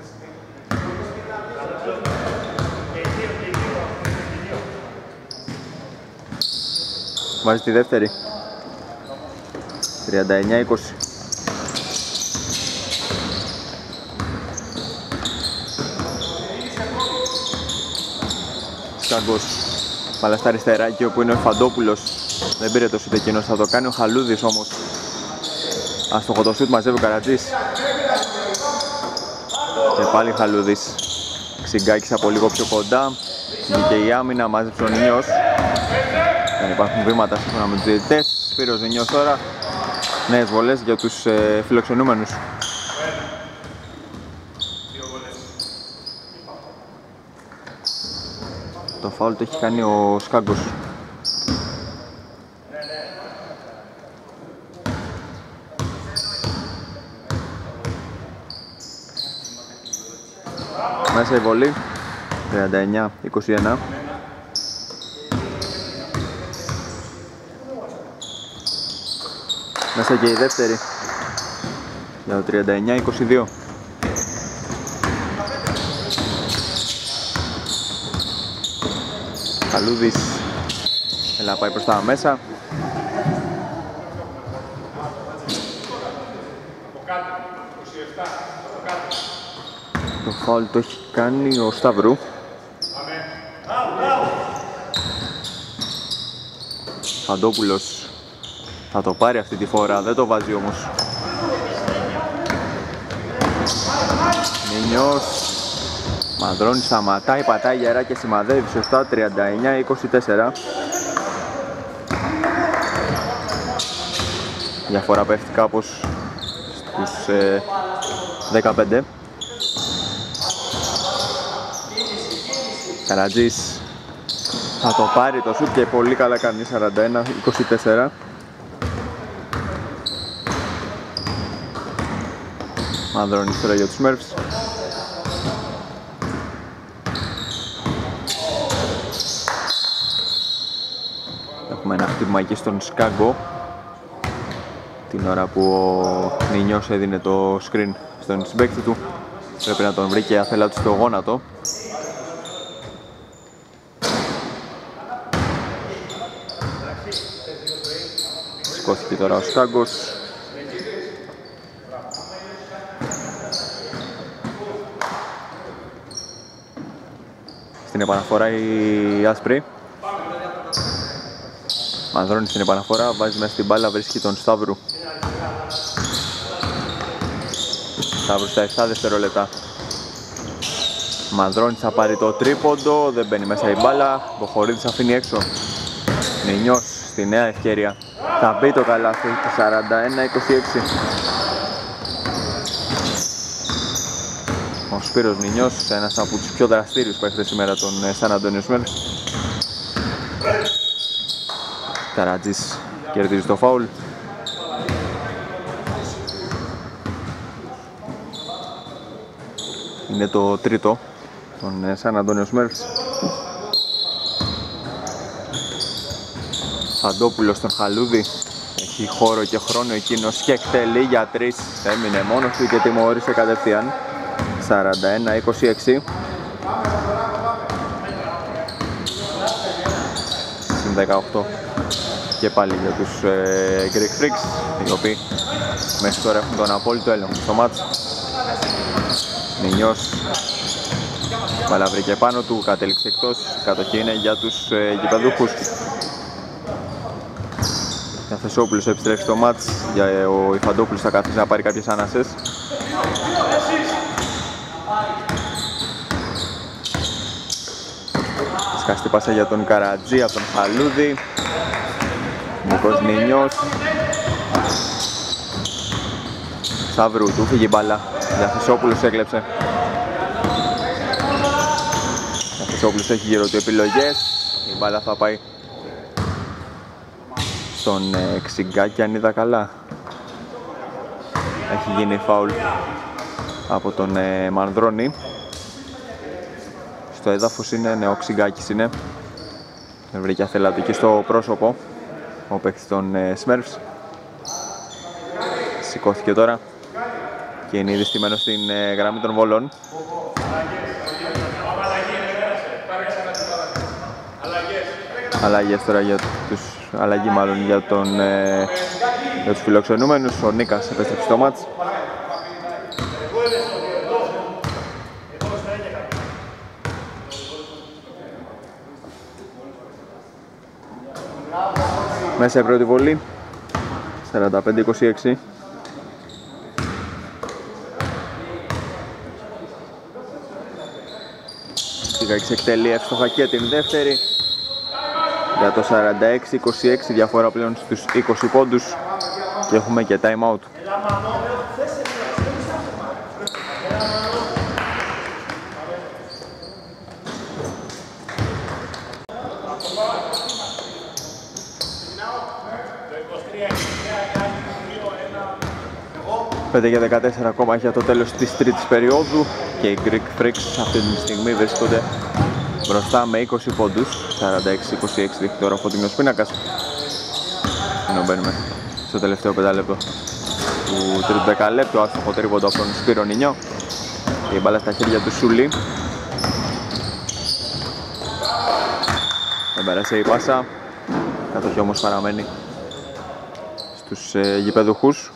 Βάζει τη δεύτερη. 39-20. Σκάγκος, πάλα στα αριστεράκι όπου είναι ο Φαντόπουλος. Δεν πήρε το σούτ εκείνος, θα το κάνει ο Χαλούδης όμως. Αστοχο το σούτ, μαζεύει ο Καρατζής. Και πάλι Χαλούδης. Ξυγκάκης από λίγο πιο κοντά. Βγήκε η άμυνα, μάζεψε ο Νινιός. Δεν υπάρχουν βήματα σύμφωνα με τους διαιτητές. Πήρε ο Νινιός τώρα. Νέες βολές για τους φιλοξενούμενους. Το φάουλ το έχει κάνει ο Σκάγκος. Μέσα η βολή, 39-21. Μέσα και η δεύτερη, για το 39-22. Χαλούδης, έλα πάει προς τα μέσα. Το φάουλ το έχει κάνει ο Σταύρου. Φαντόπουλος θα το πάρει αυτή τη φορά, δεν το βάζει όμως. Νινιός, Μανδρώνης σταματάει, πατάει γερά και σημαδεύει σωστά. 39-24. Διαφορά πέφτει κάπως στους 15. Καρατζής θα το πάρει το σουτ και πολύ καλά κάνει. 41-24. Μανδρώνης τώρα για τους Smurfs. Έχουμε ένα χτύπημα εκεί στον Σκάγκο την ώρα που ο Νινιός έδινε το screen στον συμπαίκτη του. Πρέπει να τον βρει και αθέλα του στο γόνατο. Σηκώθηκε τώρα ο Σκάγκος. Στην επαναφορά η άσπρη. Μανδρώνει στην επαναφορά, βάζει μέσα στην μπάλα, βρίσκει τον Σταύρου. Σταύρου στα 7 δευτερόλεπτα. Μανδρώνης θα πάρει το τρίποντο, δεν μπαίνει μέσα η μπάλα. Μποχορίδης αφήνει έξω. Νινιός στη νέα ευκαιρία. Θα μπει το καλάθι, 41-26. Ο Σπύρος Νινιός, ένας από τους πιο δραστήριους παίκτες σήμερα των Σαν Αντώνιο Smurfs. Καρατζής κερδίζει το φάουλ. Είναι το τρίτο των Σαν Αντώνιο Smurfs. Φαντόπουλος στον Χαλούδη. Έχει χώρο και χρόνο εκείνος και εκτελεί για 3. Έμεινε μόνος του και τιμώρησε κατευθείαν. 41-26. Συν 18 και πάλι για τους Greek Freaks, οι οποίοι μέχρι τώρα έχουν τον απόλυτο έλεγχο στο μάτς. Νινιός Μπάλα βρήκε πάνω του, κατέληξε εκτός. Κατοχή είναι για τους γηπεδούχους. Θεσόπουλος επιστρέφει στο μάτς. Ο Ιφαντόπουλος θα καθίσει να πάρει κάποιες ανάσες. Σκαστή πάσα για τον Καρατζή από τον Χαλούδη. Νικός Νινιός. Σταύρου, του φύγει η μπάλα. Θεσόπουλος έκλεψε. Θεσόπουλος έχει γύρω του επιλογές. Η μπάλα θα πάει στον Ξυγκάκη, αν είδα καλά. Έχει γίνει φάουλ από τον Μανδρώνη. Στο έδαφος είναι, ο Ξυγκάκης είναι. Βρήκε αθελατική στο πρόσωπο ο παίκτης των Smurfs. Σηκώθηκε τώρα και είναι ήδη στημένος στην γραμμή των βολών. Αλλαγές τώρα για τους... Αλλαγή μάλλον για τους φιλοξενούμενους. Ο Νίκας επέστρεψε στο μάτς. Μέσα η πρώτη βολή. 45-26. Ξυγκάκης εκτελεί εύστοχα και την δεύτερη. Για το 46-26, διαφορά πλέον στους 20 πόντους και έχουμε και time out. Πέντε για 14 ακόμα για το τέλος της τρίτης περίοδου και οι Greek Freaks αυτή τη στιγμή βρίσκονται μπροστά με 20 πόντους. 46-26 δείχνει τώρα ο φωτεινός πίνακας. Ενώ μπαίνουμε στο τελευταίο πεντάλεπτο του τρίτου δεκαλέπτου. Άστοχο τρίποντο από τον Σπύρο Νινιό. Και η μπάλα στα χέρια του Σούλη. Δεν πέρασε η πάσα. Κατοχή όμως παραμένει στους γηπεδούχους,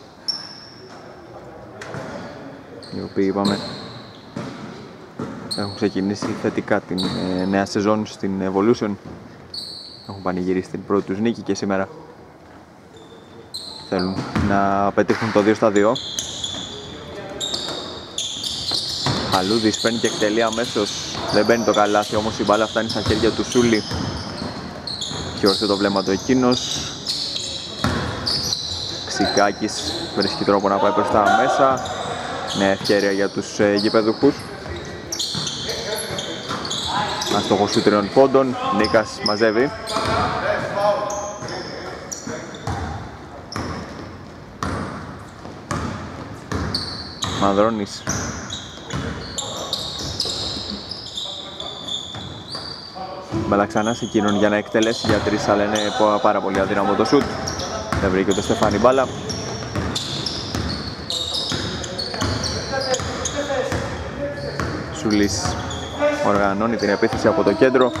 οι οποίοι είπαμε έχουν ξεκινήσει θετικά την νέα σεζόν στην Evolution. Έχουν πανηγυρίσει την πρώτη τους νίκη και σήμερα θέλουν να πετύχουν το 2-2. Χαλούδης παίρνει και εκτελεί αμέσως. Δεν μπαίνει το καλάθι, όμως η μπάλα φτάνει στα χέρια του Σούλη. Και όρθε το βλέμμα του εκείνος. Ξυγκάκης βρίσκει τρόπο να πάει προς τα μέσα. Νέα ευκαιρία για τους γηπεδούχους. Αστοχός του 3 πόντων. Νίκας μαζεύει. Μανδρώνης. Μπαλά ξανά σε εκείνον για να εκτελέσει για 3, αλλά είναι πάρα πολύ αδύναμο το σουτ. Δεν βρήκε το Στεφάνι μπάλα. Σουλής οργανώνει την επίθεση από το κέντρο.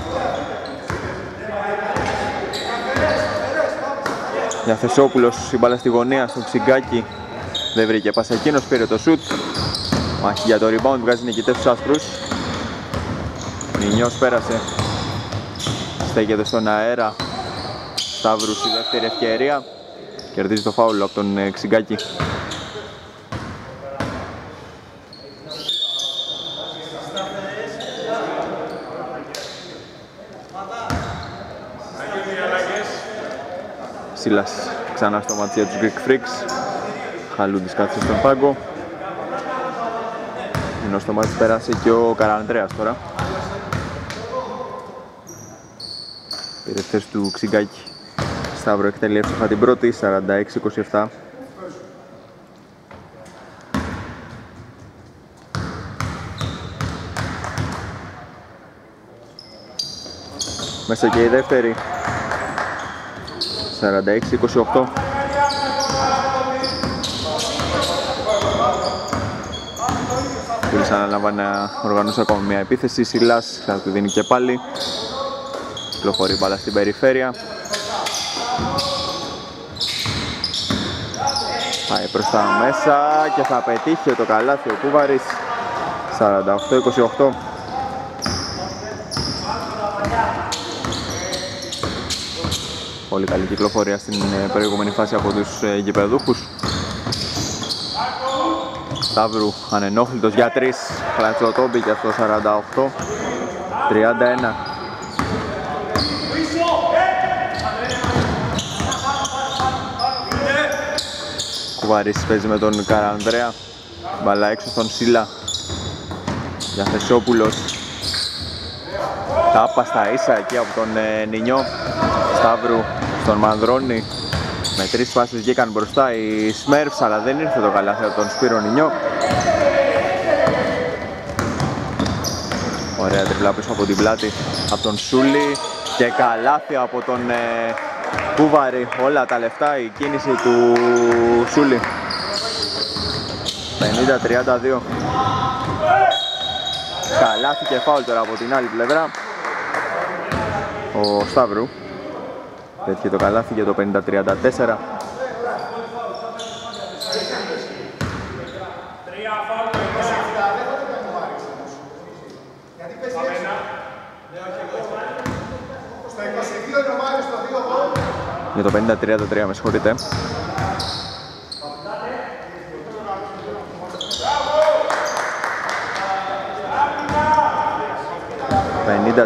Για Θεσόπουλος, η μπάλα στη γωνία στον Ξυγκάκη. Δεν βρήκε πάσα εκείνος, πήρε το σουτ. Μάχη για το rebound, βγάζει νικητές τους άσπρους. Νινιός πέρασε. Στέκεται στον αέρα. Σταύρου στη δεύτερη ευκαιρία. Κερδίζει το φάουλ από τον Ξυγκάκη. Σίλας ξανά στο μάτι για τους Greek Freaks. Χαλούντης κάθισε στον πάγκο. Ενώ στο μάτι πέρασε και ο Καραντρέας τώρα. Πήρε θέση του Ξυγκάκη. Σταύρο εκτελεί εύστοχα την πρώτη, 46-27. Μέσα και η δεύτερη. 46-28. Πούλης αναλαμβάνει να οργανώσει ακόμα μια επίθεση. Σιλάς θα του δίνει και πάλι. Κυκλοφορεί μπάλα στην περιφέρεια. Πάει προς τα μέσα και θα πετύχει το καλάθι ο Κούβαρης. 48-28. Πολύ καλή κυκλοφορία στην προηγούμενη φάση από τους γηπεδούχους. Σταύρου ανενόχλητος για 3. Κλαντσοτό μπήκε στο 48-31. Κουβαρής παίζει με τον Καρανδρέα. Μπαλά έξω στον Σίλα. Για Θεσόπουλος. Τάπα στα ίσα εκεί από τον Νινιό. Σταύρου στον Μανδρώνη. Με 3 φάσεις βγήκαν μπροστά οι Smurfs, αλλά δεν ήρθε το καλάθι από τον Σπύρο Νινιό. Ωραία τριπλά πίσω από την πλάτη από τον Σούλη και καλάθι από τον Κούβαρη. Όλα τα λεφτά η κίνηση του Σούλη. 50-32. Καλάθι και φάουλ τώρα από την άλλη πλευρά. Ο Σταύρου πέτυχε το καλάθι για το 50-34. Για το 50-33, με συγχωρείτε. ...50-34.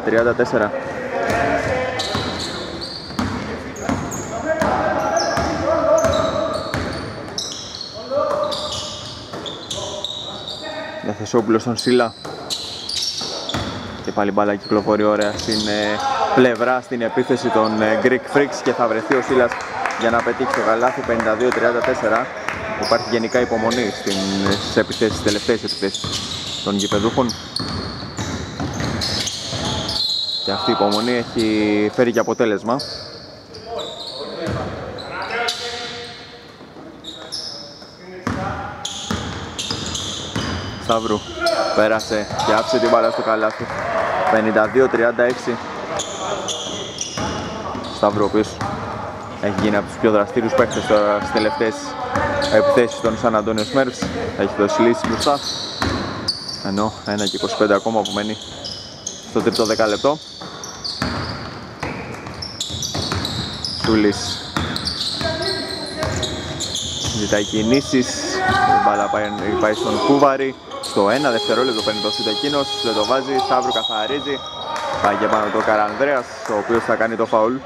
Για Θεσόπουλο στον Σίλα. Και πάλι μπάλα κυκλοφορεί ωραία στην πλευρά, στην επίθεση των Greek Freaks και θα βρεθεί ο Σίλας για να πετύχει το καλάθι. 52-34. Υπάρχει γενικά υπομονή στις επιθέσεις, στις τελευταίες επιθέσεις των γηπεδούχων. Και αυτή η υπομονή έχει φέρει και αποτέλεσμα. Σταύρου πέρασε και άφησε την μπάλα στο καλάθι. 52-36. Σταύρου, ο οποίος έχει γίνει από τους πιο δραστήριους παίκτες στις τελευταίες επιθέσεις των Σαν Αντώνιο Smurfs. Έχει δώσει λύση μπροστά. Ενώ 1 και 25 ακόμα που μένει στο τρίτο δεκάλεπτο. Σούλης ζητάει κινήσεις. Η μπάλα πάει στον Κούβαρη. Στο 1 δευτερόλεπτο παίρνει το σούτ εκείνος. Δεν το βάζει. Σταύρου καθαρίζει. Πάει και πάνω το Καρανδρέας, ο οποίος θα κάνει το φαουλ.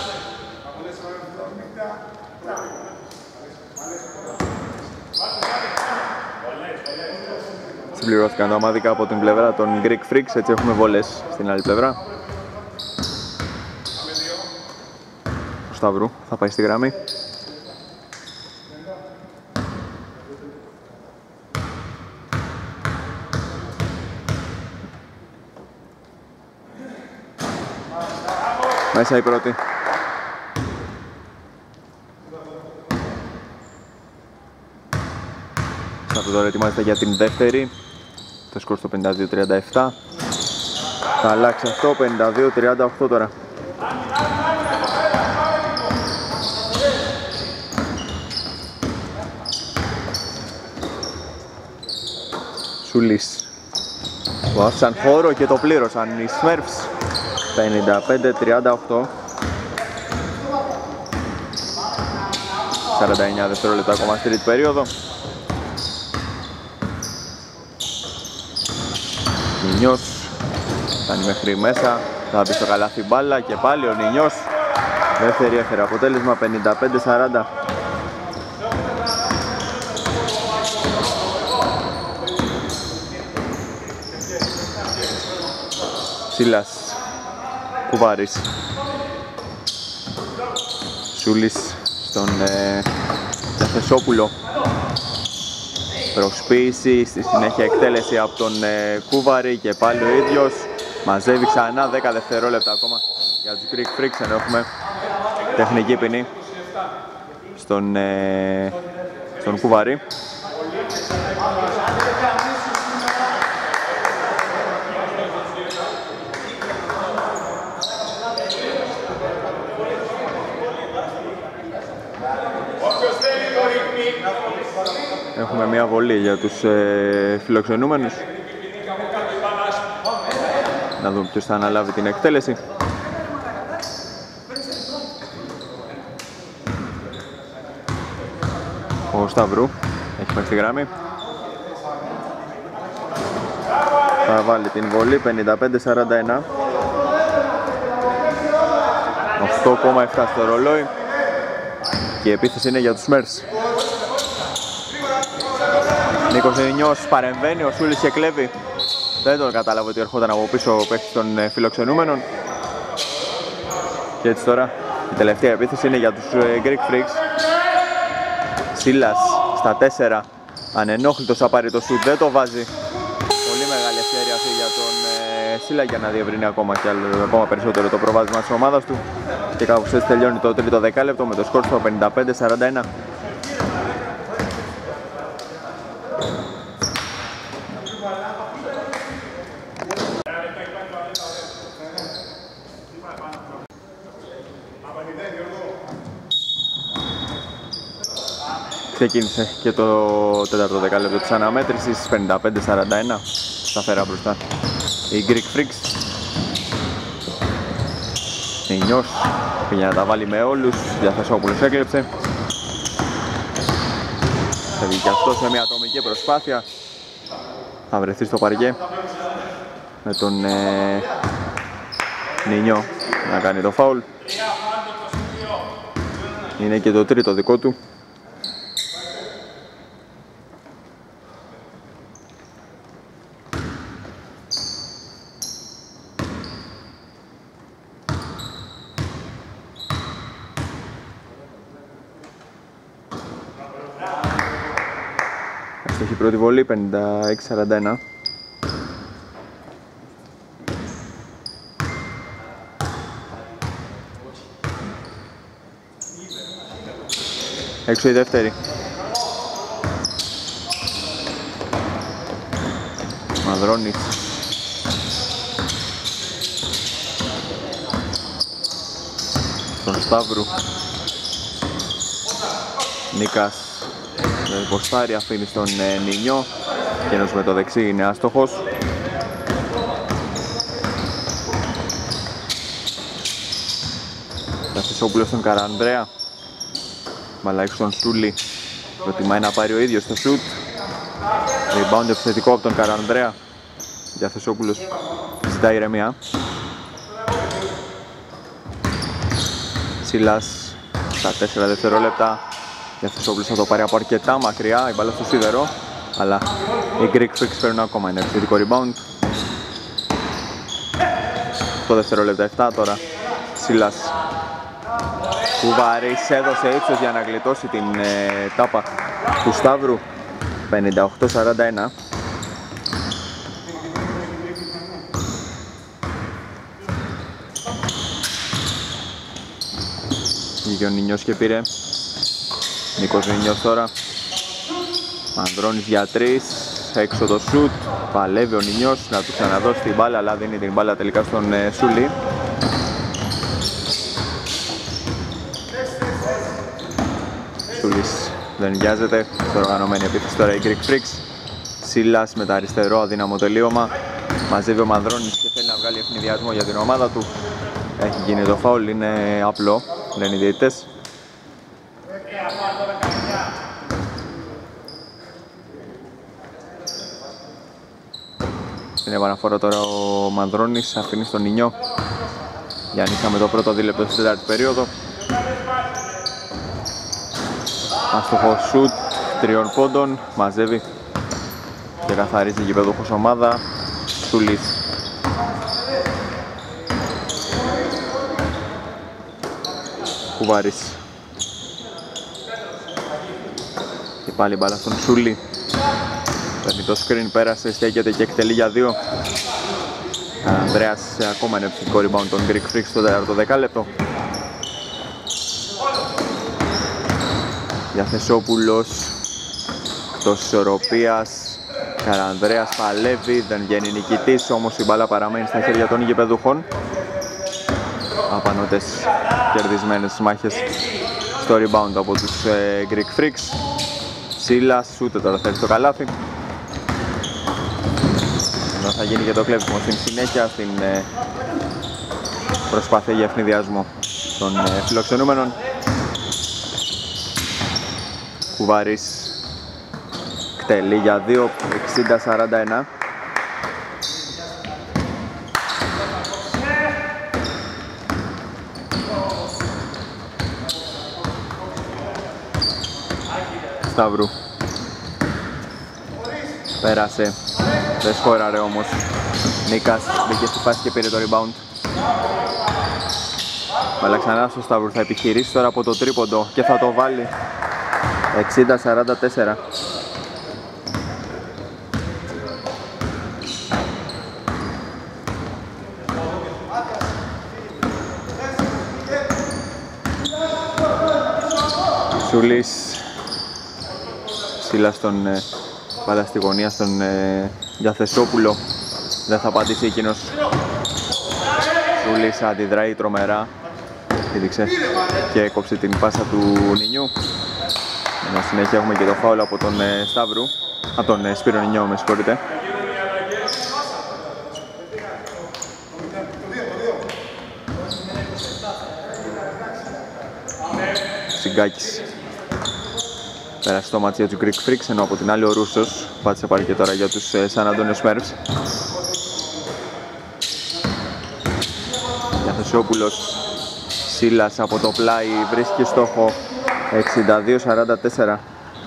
Συμπληρώθηκαν τα ομαδικά από την πλευρά των Greek Freaks, έτσι έχουμε βολές στην άλλη πλευρά. Ο Σταύρου θα πάει στη γραμμή. Μέσα η πρώτη. Σταύρου τώρα ετοιμάζεται για την δεύτερη. Το σκορ στο 52-37. Θα αλλάξει αυτό, 52-38 τώρα. Σούλης. Που άφησαν χώρο και το πλήρωσαν οι Smurfs. 55-38. 49 δευτερόλεπτα ακόμα στη τρίτη περίοδο. Νινιός φτάνει μέχρι μέσα, θα μπει στο καλάθι μπάλα και πάλι ο Νινιός. Δεύτερη έφερε αποτέλεσμα, 55-40. Σίλας, Κουβάρης, Σούλης στον Θεσόπουλο. Προσποίηση, στη συνέχεια εκτέλεση από τον Κούβαρη και πάλι ο ίδιος. Μαζεύει ξανά 10 δευτερόλεπτα ακόμα για τους Greek Freaks, ενώ έχουμε τεχνική ποινή στον Κούβαρη. Έχουμε μια βολή για τους φιλοξενούμενους. Να δούμε ποιος θα αναλάβει την εκτέλεση. Ο Σταύρου έχει μέχρι τη γραμμή. Θα βάλει την βολή 55-41. 8,7 στο ρολόι. Και η επίθεση είναι για τους Μέρς. Νίκος Νινιός παρεμβαίνει, ο Σούλης και κλέβει. Δεν τον κατάλαβε ότι ερχόταν από πίσω ο παίκτης των φιλοξενούμενων. Και έτσι τώρα η τελευταία επίθεση είναι για τους Greek Freaks. Σίλας στα 4, ανενόχλητος θα πάρει το σουτ, δεν το βάζει. Πολύ μεγάλη ευκαιρία αυτή για τον Σίλα για να διευρύνει ακόμα περισσότερο το προβάδισμα της ομάδας του. Και κάπως έτσι τελειώνει το τρίτο δεκάλεπτο με το σκορ στο 55-41. Ξεκίνησε και το τέταρτο δεκάλεπτο της αναμέτρησης, 55-41, σταθερά μπροστά οι Greek Freaks. Νινιός πήγε να τα βάλει με όλους, Διαθεσόπουλος έκλεψε. Θα βγει και αυτό σε μια ατομική προσπάθεια, θα βρεθεί στο παρκέ με τον Νινιό να κάνει το φάουλ. Είναι και το τρίτο δικό του. Έχει πρώτη βολή 56-41. Έξω η δεύτερη. Μαδρώνης. Τον Σταύρου. Νίκας. Ποστάρι αφήνει στον Νινιό και ένας με το δεξί είναι άστοχος. Καθισόπουλος στον Καρανδρέα. Μπαλάκι στον Σούλη. Προτιμάει να πάρει ο ίδιος το σουτ. Rebound επιθετικό από τον Καρανδρέα. Διαθεσόπουλος ζητάει ηρεμία. Σίλας στα 4 δευτερόλεπτα. Διαθεσόπουλος θα το πάρει από αρκετά μακριά, η μπάλα στο σίδερο. Αλλά οι Greek Freaks παίρνουν ακόμα ένα επιθετικό rebound. Στο δευτερόλεπτα 7 τώρα. Σίλας Κουβάρης έδωσε ύψος για να γλιτώσει την τάπα του Σταύρου. 58-41. Βγήκε ο Νινιός και πήρε. Νίκος Νινιός τώρα. Ανδρώνης για 3. Έξω το σουτ. Παλεύει ο Νινιός να του ξαναδώσει την μπάλα, αλλά δίνει την μπάλα τελικά στον Σούλη. Σούλης δεν βιάζεται. Στο οργανωμένη επίθεση τώρα οι Greek Freaks. Σίλας με τα αριστερό αδύναμο τελείωμα. Μαζεύει ο Μανδρώνης και θέλει να βγάλει ευνηδιασμό για την ομάδα του. Έχει γίνει το φάουλ, είναι απλό, λένε οι διαιτητές. Στην επαναφορά τώρα ο Μανδρώνης αφήνει στον Νινιό. Για ανοίξαμε το πρώτο δίλεπτο στην τέταρτη περίοδο. Αστοχό σουτ 3 πόντων, μαζεύει και καθαρίζει η γηπεδούχος ομάδα. Σούλης. Κουβάρης. Και πάλι μπάλα στον Σούλη. Παίρνει το screen, πέρασε, στέκεται και εκτελεί για 2. Ανδρέας σε ακόμα ένα επιθετικό rebound των Greek Freaks στο τέταρτο δεκάλεπτο. Διαθεσόπουλος εκτός ισορροπίας. Καρανδρέας παλεύει, δεν βγαίνει νικητής, όμως η μπάλα παραμένει στα χέρια των γηπεδούχων. Απανώτες κερδισμένες μάχες στο rebound από τους Greek Freaks. Σίλας ούτε τώρα θέλει το καλάθι. Ενώ θα γίνει και το κλέψιμο στην συνέχεια, στην προσπάθεια για ευνηδιασμό των φιλοξενούμενων. Κουβάρης εκτελεί για 2, 60-41. Σταύρου πέρασε, δεν σκόραρε όμως. Νίκας μπήκε στη φάση και πήρε το rebound. Αλλά ξανά στο Σταύρου θα επιχειρήσει τώρα από το τρίποντο και θα το βάλει. 60-44. Σούλης ψηλά στον μπάλα στη γωνία στον Διαθεσόπουλο. Δεν θα πατήσει εκείνος. Σούλης αντιδράει τρομερά. Πήδηξε και έκοψε την πάσα του Νινιού. Ενώ συνέχεια έχουμε και το φάουλ από τον Σταύρου. Από τον Σπύρο Νινιό, με συγχωρείτε. Συγκάκης πέρασε το μάτι για τους Greek Freaks, ενώ από την άλλη ο Ρούσος πάτησε πάλι και τώρα για τους San Antonio Smurfs. Διαθεσόπουλος, Σίλας από το πλάι βρίσκει στόχο. 62-44.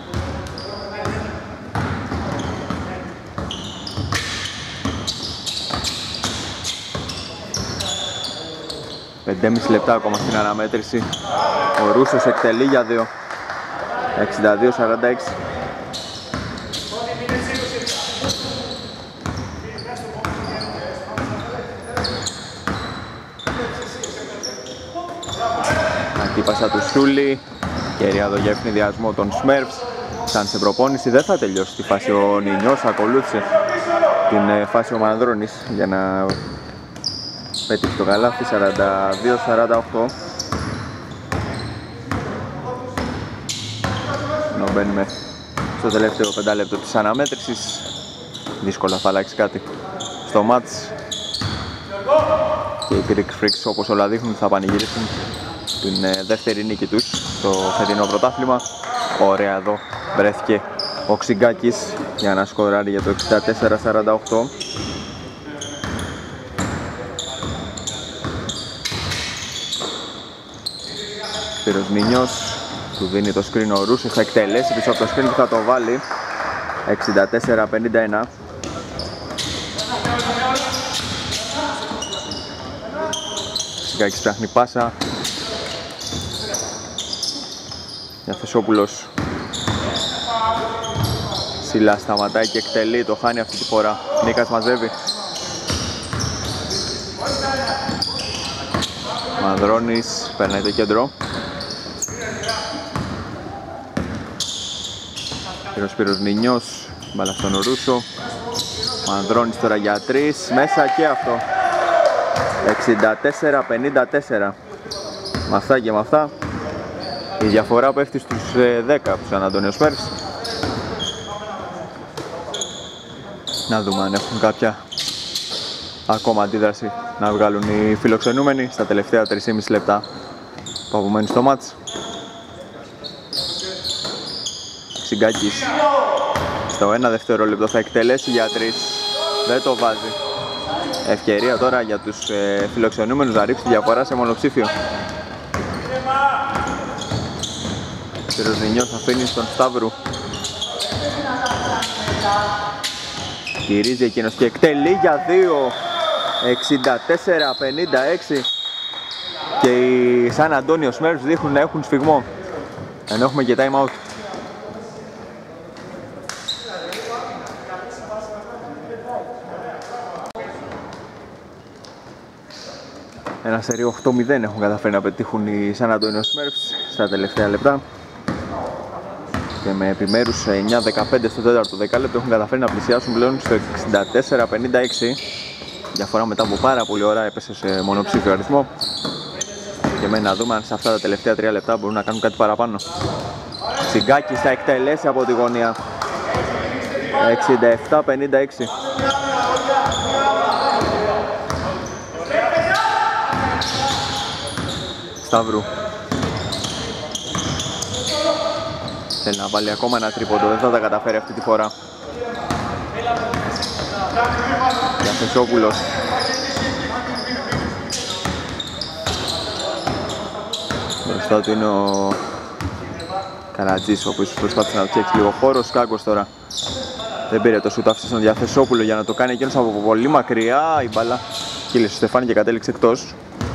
Πεντέμιση λεπτά ακόμα στην αναμέτρηση. Ο Ρούσος εκτελεί για 2. 62-46. Αντίπασα του Σούλη. Κεριά εδώ για ευνηδιασμό των Smurfs. Σαν σε προπόνηση δεν θα τελειώσει τη φάση ο Νινιός. Ακολούθησε την φάση ο Μανδρώνης για να πέτυχε το καλάθι. 42-48. Ενώ μπαίνουμε στο τελευταίο 5 λεπτό της αναμέτρησης. Δύσκολα θα αλλάξει κάτι στο μάτς. Και οι Greek Freaks, όπως όλα δείχνουν, θα πανηγυρίσουν την δεύτερη νίκη τους στο φετινό πρωτάθλημα. Ωραία εδώ βρέθηκε ο Ξυγκάκης για να σκοράρει για το 64-48. Σπύρος Νινιός του δίνει το screen ο Ρούσος, θα εκτελέσει πίσω από το screen και θα το βάλει. 64-51. Ξυγκάκης ψάχνει πάσα. Διαθεσόπουλος. Σίλα σταματάει και εκτελεί, το χάνει αυτή τη φορά. Νίκας μαζεύει. Μανδρώνης περνάει το κέντρο. Σπύρος Νινιός, μπάλα στον Ρούσο. Μανδρώνης τώρα για 3, μέσα και αυτό. 64-54. Με αυτά και με αυτά η διαφορά πέφτει στους 10 από τους San Antonio Spurs. Να δούμε αν έχουν κάποια ακόμα αντίδραση να βγάλουν οι φιλοξενούμενοι στα τελευταία 3,5 λεπτά που απομένουν στο μάτς. Ξυγκάκης στο 1 δευτερόλεπτο θα εκτελέσει για 3, δεν το βάζει. Ευκαιρία τώρα για τους φιλοξενούμενους να ρίξει τη διαφορά σε μονοψήφιο. Σπύρος Νινιός αφήνει στον Σταύρου. Γυρίζει εκείνος και εκτελεί για 2. 64-56. Και οι San Antonio Smurfs δείχνουν να έχουν σφιγμό, ενώ έχουμε και time out. Ένα σερί 8-0 έχουν καταφέρει να πετύχουν οι San Antonio Smurfs στα τελευταία λεπτά. Και με επιμέρους 9-15 στο τέταρτο δεκάλεπτο έχουν καταφέρει να πλησιάσουν πλέον στο 64-56. Διαφορά μετά από πάρα πολύ ώρα έπεσε σε μονοψήφιο αριθμό. Και μένει να δούμε αν σε αυτά τα τελευταία 3 λεπτά μπορούν να κάνουν κάτι παραπάνω. Ξυγκάκης θα εκτελέσει από τη γωνία. 67-56. Σταύρου. Θέλει να βάλει ακόμα ένα τρίποντο, δεν θα τα καταφέρει αυτή τη φορά. Διαθεσόπουλος. Μπροστά του είναι ο Καρατζής, ο οποίος προσπάθησε να φτιάξει λίγο χώρο. Σκάγκος τώρα δεν πήρε το σούτ, άφησε στον Διαθεσόπουλο για να το κάνει εκείνος από πολύ μακριά. Η μπάλα κύλησε στο Στεφάνι και κατέληξε εκτός.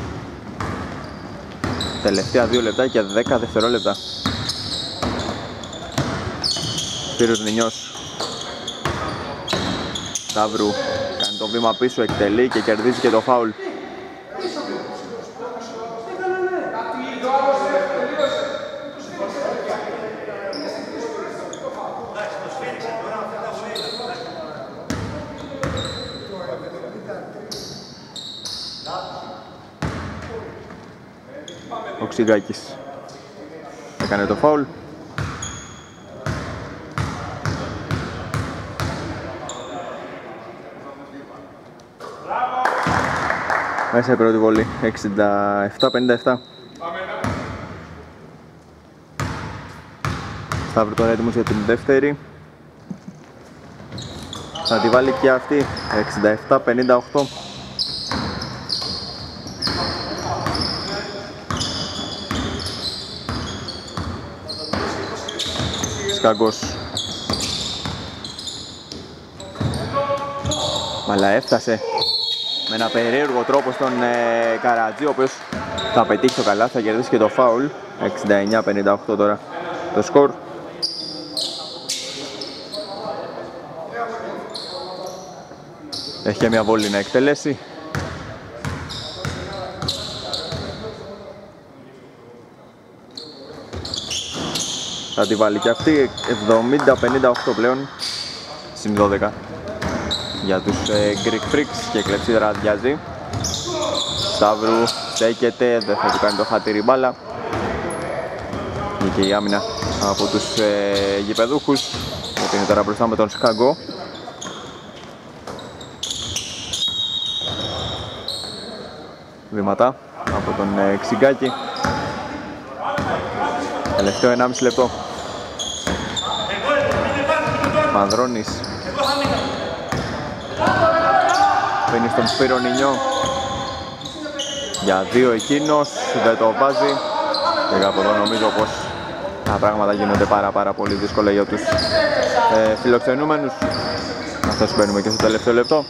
Τελευταία 2 λεπτά και 10 δευτερόλεπτα. Σπύρος Νινιός. Σταύρου κάνει το βήμα πίσω, εκτελεί και κερδίζει και το φάουλ. Ο Ξηγάκης έκανε το φάουλ. Μέσα η πρώτη βολή, 67-57. Σταύρου τώρα έτοιμος για την δεύτερη. Θα τη βάλει και αυτή, 67-58. Σκάγκος. Αλλά έφτασε με ένα περίεργο τρόπο στον Καρατζή, ο οποίος θα πετύχει το καλάθι, θα κερδίσει και το φάουλ. 69-58 τώρα το σκορ. Έχει και μια βόλη να εκτελέσει. Θα τη βάλει και αυτή, 70-58 πλέον, συν 12 για τους Greek Freaks και κλεψίδρα αδειάζει. Σταύρου στέκεται, δεν θα του κάνει το χατήρι μπάλα. Και η άμυνα από τους γηπεδούχους, που είναι τώρα μπροστά με τον Σκάγκο. Βήματα από τον Ξιγκάκη. Τελευταίο 1,5 λεπτό. Μανδρώνης. Μπαίνει στον Σπύρο Νινιό. Για 2 εκείνος, δεν το βάζει. Και από εδώ νομίζω πως τα πράγματα γίνονται πάρα πολύ δύσκολα για τους φιλοξενούμενους. Αυτός μπαίνουμε και στο τελευταίο λεπτό.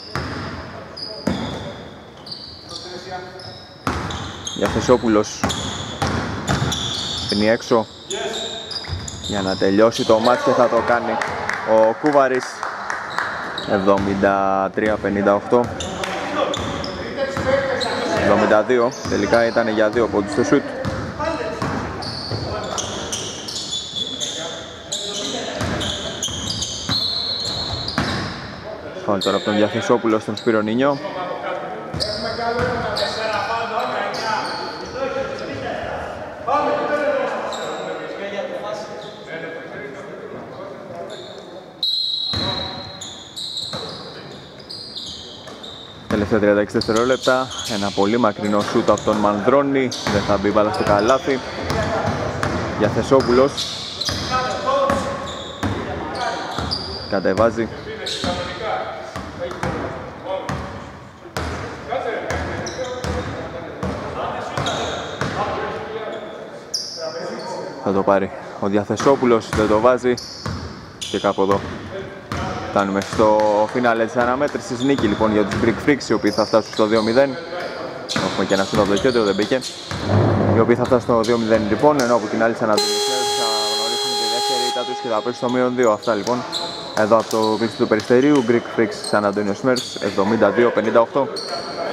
Διαθεσόπουλος πίνει έξω για να τελειώσει το μάτς και θα το κάνει ο Κούβαρης. 73-58. 72, τελικά ήταν για 2 πόντους στο σουτ. Φάουλ τώρα από τον Διαθεσόπουλο στον Σπύρο Νινιό. Τελευταία 36 δευτερόλεπτα, ένα πολύ μακρινό σούτ από τον Μανδρώνη, δεν θα μπει μπάλα στο καλάθι. Διαθεσόπουλος κατεβάζει. Θα το πάρει ο Διαθεσόπουλος, δεν το βάζει και κάπου εδώ φτάνουμε στο φινάλε της αναμέτρησης. Νίκη λοιπόν για τους Greek Freaks, οι οποίοι θα φτάσουν στο 2-0. Έχουμε και ένα σούτ από το χιόντιο, δεν μπήκε. Οι οποίοι θα φτάσουν στο 2-0 λοιπόν, ενώ από την άλλη σαν θα γνωρίσουν τη δεύτερη ήττα τους και θα πέσει στο -2. Αυτά λοιπόν εδώ από το πίστη του Περιστερίου. Greek Freaks San Antonio Smurfs 72-58.